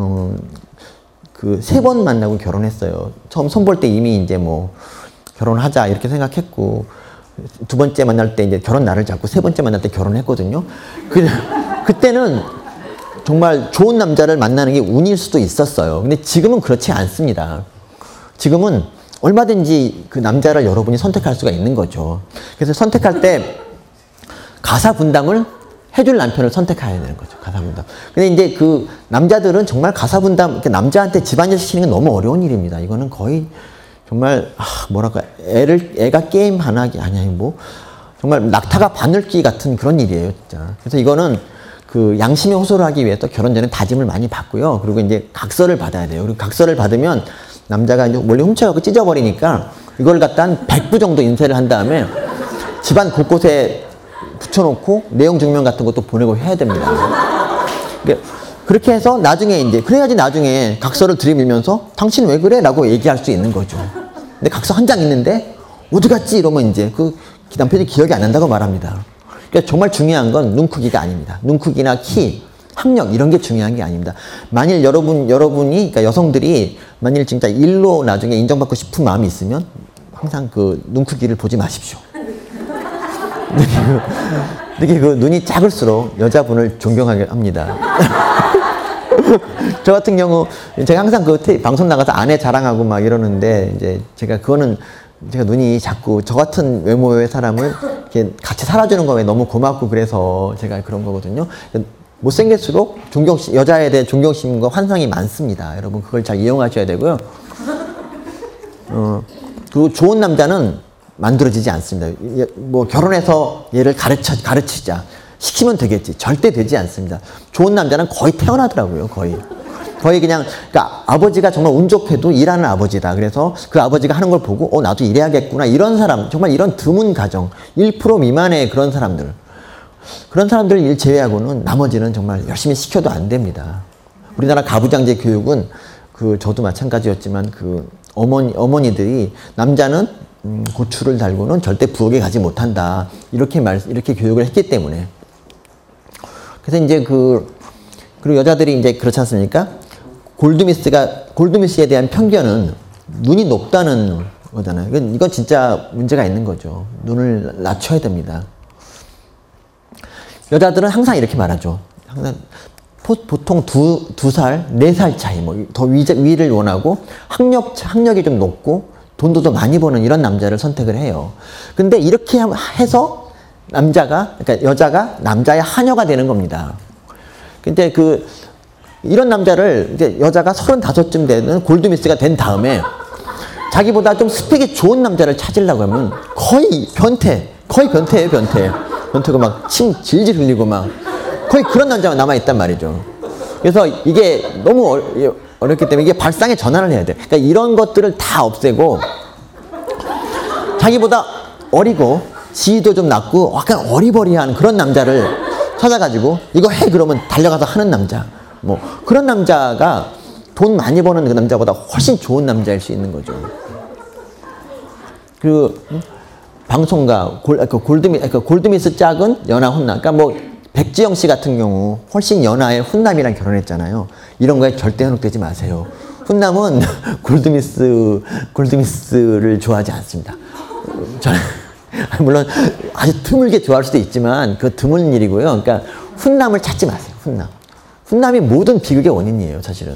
[SPEAKER 1] 3번 만나고 결혼했어요. 처음 손볼 때 이미 이제 뭐 결혼하자 이렇게 생각했고 2번째 만날 때 이제 결혼 날을 잡고 3번째 만날 때 결혼했거든요. 그때는 정말 좋은 남자를 만나는 게 운일 수도 있었어요. 근데 지금은 그렇지 않습니다. 지금은 얼마든지 그 남자를 여러분이 선택할 수가 있는 거죠. 그래서 선택할 때 가사 분담을 해줄 남편을 선택해야 되는 거죠. 가사 분담. 근데 이제 남자들은 정말 가사 분담, 남자한테 집안일 시키는 건 너무 어려운 일입니다. 이거는 거의 정말, 애가 게임 하나기, 정말 낙타가 바늘기 같은 그런 일이에요, 진짜. 그래서 이거는 양심에 호소를 하기 위해서 결혼 전에 다짐을 많이 받고요. 그리고 이제 각서를 받아야 돼요. 그리고 각서를 받으면 남자가 이제 몰래 훔쳐갖고 찢어버리니까 이걸 갖다 한 100부 정도 인쇄를 한 다음에 집안 곳곳에 붙여놓고 내용 증명 같은 것도 보내고 해야 됩니다. 그렇게 해서 나중에 그래야지 나중에 각서를 들이밀면서 당신 왜 그래? 라고 얘기할 수 있는 거죠. 근데 각서 한 장 있는데 어디 갔지? 이러면 이제 남편이 기억이 안 난다고 말합니다. 그러니까 정말 중요한 건 눈 크기가 아닙니다. 눈 크기나 키, 학력 이런 게 중요한 게 아닙니다. 만일 여러분이 그러니까 여성들이 만일 진짜 일로 나중에 인정받고 싶은 마음이 있으면 항상 눈 크기를 보지 마십시오. 되게 눈이 작을수록 여자분을 존경하게 합니다. 저 같은 경우 제가 항상 방송 나가서 아내 자랑하고 막 이러는데 이제 제가 눈이 작고 저 같은 외모의 사람을 이렇게 같이 살아주는 거에 너무 고맙고 그래서 제가 그런 거거든요. 못생길수록 여자에 대한 존경심과 환상이 많습니다. 여러분 그걸 잘 이용하셔야 되고요. 그 좋은 남자는 만들어지지 않습니다. 뭐 결혼해서 얘를 가르치자. 시키면 되겠지. 절대 되지 않습니다. 좋은 남자는 거의 태어나더라고요. 거의 그냥, 그러니까 아버지가 정말 운 좋게도 일하는 아버지다. 그래서 그 아버지가 하는 걸 보고, 나도 일해야겠구나. 이런 사람, 정말 이런 드문 가정, 1% 미만의 그런 사람들 일 제외하고는 나머지는 정말 열심히 시켜도 안 됩니다. 우리나라 가부장제 교육은 저도 마찬가지였지만 어머니들이 남자는 고추를 달고는 절대 부엌에 가지 못한다. 이렇게 교육을 했기 때문에. 그래서 이제 그리고 여자들이 이제 그렇지 않습니까? 골드미스에 대한 편견은 눈이 높다는 거잖아요. 이건 진짜 문제가 있는 거죠. 눈을 낮춰야 됩니다. 여자들은 항상 이렇게 말하죠. 항상 보통 2살, 4살 차이, 더 위를 원하고 학력이 좀 높고 돈도 더 많이 버는 이런 남자를 선택을 해요. 근데 이렇게 해서 그러니까 여자가 남자의 하녀가 되는 겁니다. 근데 이런 남자를 이제 여자가 35쯤 되는 골드미스가 된 다음에 자기보다 좀 스펙이 좋은 남자를 찾으려고 하면 거의 변태예요, 변태. 변태고 막 침 질질 흘리고 막 거의 그런 남자만 남아있단 말이죠. 그래서 이게 너무 어렵기 때문에 이게 발상의 전환을 해야 돼. 그러니까 이런 것들을 다 없애고 자기보다 어리고 지위도 좀 낮고 약간 어리버리한 그런 남자를 찾아가지고 이거 해 그러면 달려가서 하는 남자. 그런 남자가 돈 많이 버는 그 남자보다 훨씬 좋은 남자일 수 있는 거죠. 방송가 골드미스 짝은 연하 훈남. 그러니까 백지영 씨 같은 경우 훨씬 연하의 훈남이랑 결혼했잖아요. 이런 거에 절대 현혹되지 마세요. 훈남은 골드미스를 좋아하지 않습니다. 저는 물론 아주 드물게 좋아할 수도 있지만 그 드문 일이고요. 그러니까 훈남을 찾지 마세요. 훈남이 모든 비극의 원인이에요, 사실은.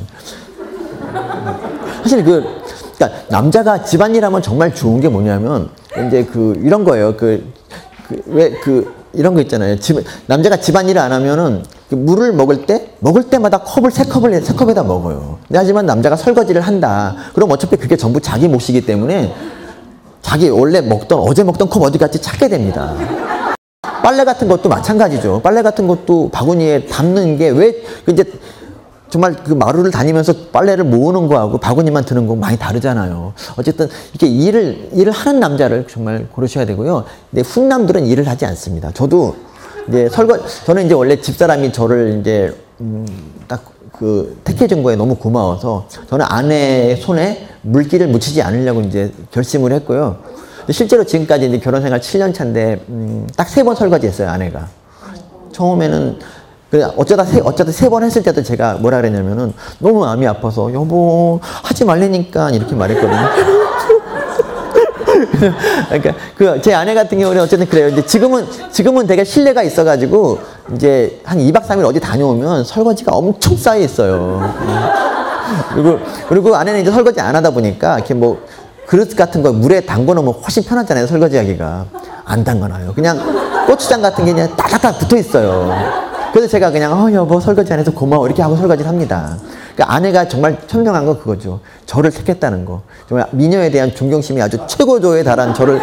[SPEAKER 1] 사실 그러니까 남자가 집안일 하면 정말 좋은 게 뭐냐면 이제 이런 거예요. 이런 거 있잖아요. 남자가 집안일을 안 하면은 물을 먹을 때마다 컵을 세 컵에다 먹어요. 근데 하지만 남자가 설거지를 한다. 그럼 어차피 그게 전부 자기 몫이기 때문에 자기 원래 어제 먹던 컵 어디 갔지 찾게 됩니다. 빨래 같은 것도 마찬가지죠. 빨래 같은 것도 바구니에 담는 게 왜 이제 정말 마루를 다니면서 빨래를 모으는 거하고 바구니만 드는 거 많이 다르잖아요. 어쨌든 이렇게 일을 하는 남자를 정말 고르셔야 되고요. 근데 훈남들은 일을 하지 않습니다. 저도 이제 저는 이제 원래 집사람이 저를 이제 딱 택해준 거에 너무 고마워서 저는 아내의 손에 물기를 묻히지 않으려고 이제 결심을 했고요. 실제로 지금까지 이제 결혼 생활 7년 차인데 딱 3번 설거지했어요, 아내가. 처음에는 어쩌다 3번 했을 때도 제가 뭐라 그랬냐면은 너무 마음이 아파서 여보 하지 말라니까 이렇게 말했거든요. 그러니까 제 아내 같은 경우는 어쨌든 그래요. 이제 지금은 되게 신뢰가 있어가지고 이제 한 2박 3일 어디 다녀오면 설거지가 엄청 쌓여 있어요. 그리고 아내는 이제 설거지 안 하다 보니까 이렇게 그릇 같은 거 물에 담궈 놓으면 훨씬 편하잖아요, 설거지하기가. 안 담궈놔요. 그냥 고추장 같은 게 그냥 딱딱딱 붙어 있어요. 그래서 제가 그냥 여보 설거지 안 해서 고마워 이렇게 하고 설거지를 합니다. 그러니까 아내가 정말 현명한 건 그거죠. 저를 택했다는 거. 정말 미녀에 대한 존경심이 아주 최고조에 달한 저를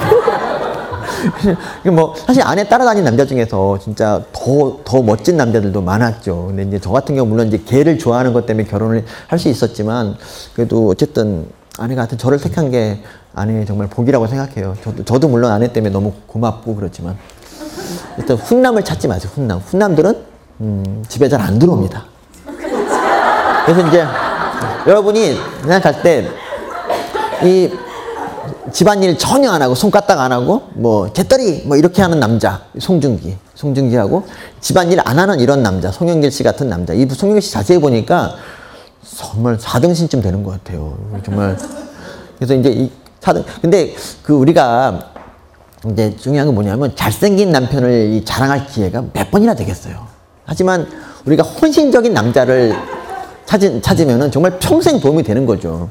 [SPEAKER 1] 사실 아내 따라다니는 남자 중에서 진짜 더 멋진 남자들도 많았죠. 근데 이제 저 같은 경우 물론 이제 개를 좋아하는 것 때문에 결혼을 할 수 있었지만 그래도 어쨌든 아내가 하여튼 저를 택한 게 아내의 정말 복이라고 생각해요. 저도 물론 아내 때문에 너무 고맙고 그렇지만 일단 훈남을 찾지 마세요. 훈남들은 집에 잘 안 들어옵니다. 그래서 이제 여러분이 생각할 때 이 집안일 전혀 안 하고 손가락 안 하고 재떨이 이렇게 하는 남자 송중기하고 집안일 안 하는 이런 남자 송영길 씨 같은 남자. 이 송영길 씨 자세히 보니까 정말 4등신쯤 되는 것 같아요. 정말. 그래서 이제 근데 우리가 이제 중요한 건 뭐냐면 잘생긴 남편을 자랑할 기회가 몇 번이나 되겠어요. 하지만 우리가 혼신적인 남자를 찾으면은 정말 평생 도움이 되는 거죠.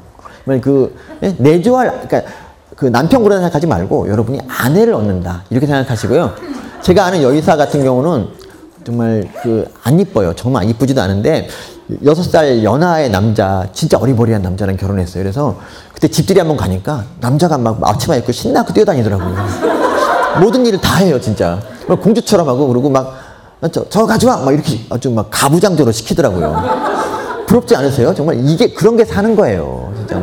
[SPEAKER 1] 그러니까 남편 고르는 생각하지 말고 여러분이 아내를 얻는다 이렇게 생각하시고요. 제가 아는 여의사 같은 경우는 정말 안 이뻐요. 정말 안 이쁘지도 않은데 6살 연하의 남자, 진짜 어리버리한 남자랑 결혼했어요. 그래서 그때 집들이 한번 가니까 남자가 막 앞치마 입고 신나고 뛰어다니더라고요. 모든 일을 다 해요, 진짜. 공주처럼 하고, 그리고 저 가져와! 막 이렇게 아주 가부장적으로 시키더라고요. 부럽지 않으세요? 정말 그런 게 사는 거예요. 진짜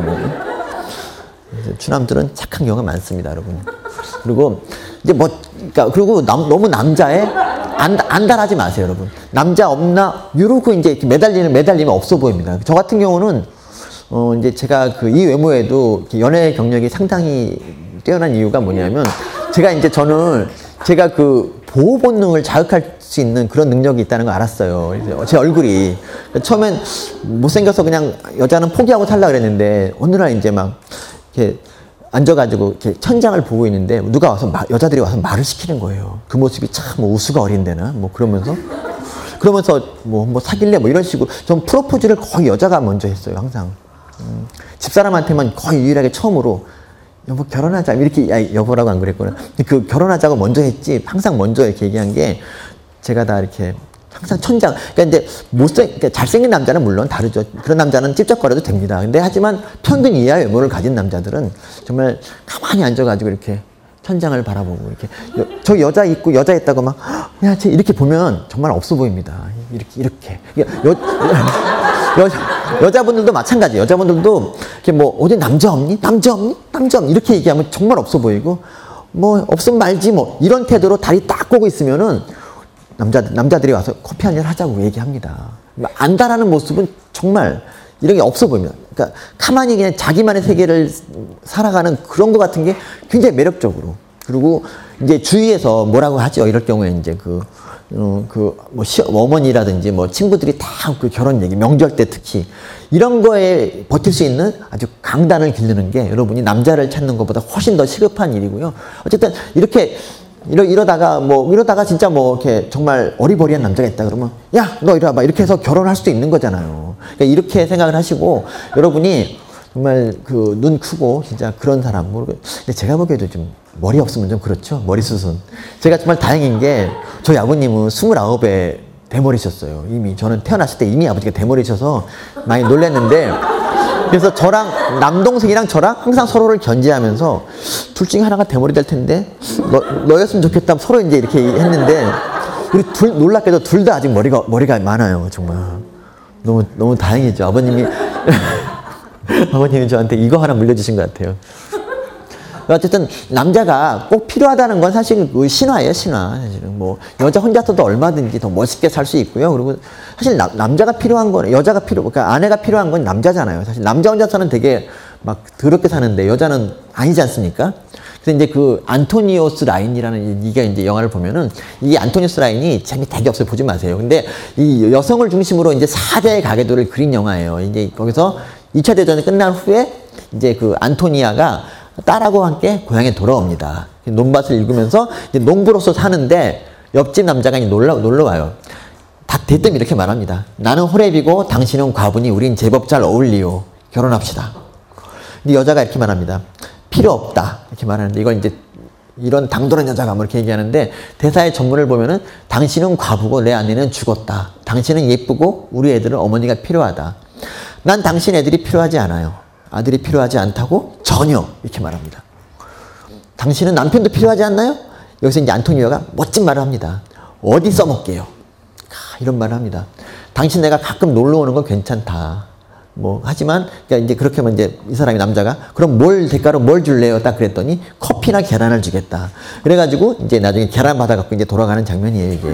[SPEAKER 1] 추남들은 착한 경우가 많습니다, 여러분. 그리고 이제 그리고 너무 남자에 안달하지 마세요, 여러분. 남자 없나? 이러고 이제 매달리면 없어 보입니다. 저 같은 경우는, 이제 제가 그 이 외모에도 연애 경력이 상당히 뛰어난 이유가 뭐냐면, 제가 그 보호 본능을 자극할 수 있는 그런 능력이 있다는 걸 알았어요. 제 얼굴이. 처음엔 못생겨서 그냥 여자는 포기하고 살라 그랬는데, 어느 날 이제 막, 이렇게 앉아가지고 이렇게 천장을 보고 있는데, 누가 와서, 여자들이 와서 말을 시키는 거예요. 그 모습이 참 뭐 우수가 어린데나? 뭐 그러면서 뭐 사귈래? 뭐 이런 식으로. 전 프로포즈를 거의 여자가 먼저 했어요, 항상. 집사람한테만 거의 유일하게 처음으로, 여보 결혼하자 이렇게, 야, 여보라고 안 그랬구나. 그 결혼하자고 먼저 했지, 항상 먼저 이렇게 얘기한 게, 제가 다 이렇게 항상 천장. 그러니까 이제 그러니까 잘생긴 남자는 물론 다르죠. 그런 남자는 찝쩍거려도 됩니다. 근데 하지만 평균 이하의 외모를 가진 남자들은 정말 가만히 앉아가지고 이렇게 천장을 바라보고 이렇게 저 여자 있고 여자 있다고 막, 야, 쟤 이렇게 보면 정말 없어 보입니다. 이렇게. 여자분들도 마찬가지. 여자분들도 이렇게 뭐 어디 남자 없니? 남자 없니? 남자 없니? 이렇게 얘기하면 정말 없어 보이고, 뭐 없으면 말지 뭐 이런 태도로 다리 딱 꼬고 있으면은 남자들이 와서 커피 한잔 하자고 얘기합니다. 안다라는 모습은 정말 이런 게 없어 보입니다. 그러니까 가만히 그냥 자기만의 세계를 살아가는 그런 것 같은 게 굉장히 매력적으로. 그리고 이제 주위에서 뭐라고 하죠. 이럴 경우에 이제 어머니라든지 뭐 친구들이 다 그 결혼 얘기, 명절 때 특히 이런 거에 버틸 수 있는 아주 강단을 기르는 게 여러분이 남자를 찾는 것보다 훨씬 더 시급한 일이고요. 어쨌든 이러다가 진짜 뭐 이렇게 정말 어리버리한 남자가 있다 그러면, 야, 너 이리 와봐. 이렇게 해서 결혼할 수도 있는 거잖아요. 그러니까 이렇게 생각을 하시고, 여러분이 정말 그 눈 크고 진짜 그런 사람. 근데 제가 보기에도 좀 머리 없으면 좀 그렇죠. 머리 숱은. 제가 정말 다행인 게, 저희 아버님은 29에 대머리셨어요. 이미. 저는 태어났을 때 이미 아버지가 대머리셔서 많이 놀랐는데, 그래서 저랑 남동생이랑 저랑 항상 서로를 견제하면서 둘 중에 하나가 대머리 될 텐데 너였으면 좋겠다 서로 이제 이렇게 했는데, 우리 놀랍게도 둘 다 아직 머리가 많아요. 정말 너무 다행이죠. 아버님이 저한테 이거 하나 물려주신 것 같아요. 어쨌든 남자가 꼭 필요하다는 건 사실 신화예요, 신화. 사실은 뭐 여자 혼자서도 얼마든지 더 멋있게 살 수 있고요. 그리고 사실 남자가 필요한 건 그러니까 아내가 필요한 건 남자잖아요. 사실 남자 혼자서는 되게 막 더럽게 사는데 여자는 아니지 않습니까? 그래서 이제 그 안토니오스 라인이라는 이게 이제 영화를 보면은, 이 안토니오스 라인이 재미 되게 없어요. 보지 마세요. 근데 이 여성을 중심으로 이제 4대의 가계도를 그린 영화예요. 이제 거기서 2차 대전이 끝난 후에 이제 그 안토니아가 딸하고 함께 고향에 돌아옵니다. 논밭을 읽으면서 이제 농부로서 사는데, 옆집 남자가 놀러 와요. 대뜸 이렇게 말합니다. 나는 호랩이고 당신은 과부니 우린 제법 잘 어울리요. 결혼합시다. 근데 여자가 이렇게 말합니다. 필요 없다. 이렇게 말하는데, 이건 이제 이런 당돌한 여자가 뭐 이렇게 얘기하는데, 대사의 전문을 보면은, 당신은 과부고 내 아내는 죽었다. 당신은 예쁘고 우리 애들은 어머니가 필요하다. 난 당신 애들이 필요하지 않아요. 아들이 필요하지 않다고? 전혀. 이렇게 말합니다. 당신은 남편도 필요하지 않나요? 여기서 이제 안토니오가 멋진 말을 합니다. 어디 써먹게요? 이런 말을 합니다. 당신 내가 가끔 놀러 오는 건 괜찮다. 뭐 하지만, 그러니까 이제 그렇게 하면 이제 이 사람이, 남자가 그럼 대가로 뭘 줄래요? 딱 그랬더니 커피나 계란을 주겠다. 그래가지고 이제 나중에 계란 받아갖고 이제 돌아가는 장면이에요, 이게.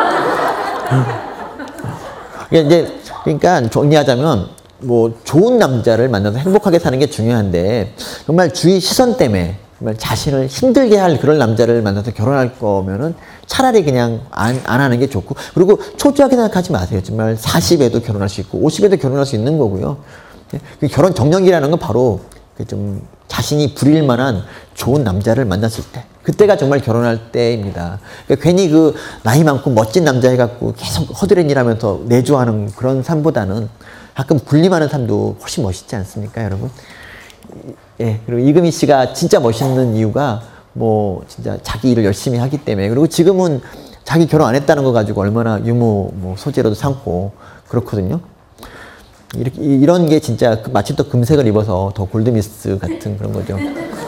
[SPEAKER 1] 그러니까 정리하자면, 뭐 좋은 남자를 만나서 행복하게 사는 게 중요한데, 정말 주위 시선 때문에 정말 자신을 힘들게 할 그런 남자를 만나서 결혼할 거면은 차라리 그냥 안 하는 게 좋고, 그리고 초조하게 생각하지 마세요. 정말 40에도 결혼할 수 있고 50에도 결혼할 수 있는 거고요. 그 결혼 정령기라는 건 바로 좀 자신이 부릴 만한 좋은 남자를 만났을 때, 그때가 정말 결혼할 때입니다. 그러니까 괜히 그 나이 많고 멋진 남자 해갖고 계속 허드렛일하면서 내조하는 그런 삶보다는 가끔 군림하는 삶도 훨씬 멋있지 않습니까, 여러분? 예, 그리고 이금희 씨가 진짜 멋있는 이유가 뭐 진짜 자기 일을 열심히 하기 때문에, 그리고 지금은 자기 결혼 안 했다는 거 가지고 얼마나 유머 뭐 소재로도 삼고 그렇거든요. 이런 게 진짜 마침 또 금색을 입어서 더 골드미스 같은 그런 거죠.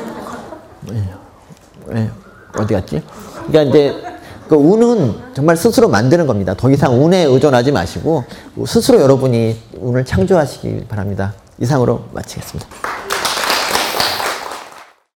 [SPEAKER 1] 예, 어디 갔지? 그러니까 이제 그 운은 정말 스스로 만드는 겁니다. 더 이상 운에 의존하지 마시고 스스로 여러분이 운을 창조하시길 바랍니다. 이상으로 마치겠습니다.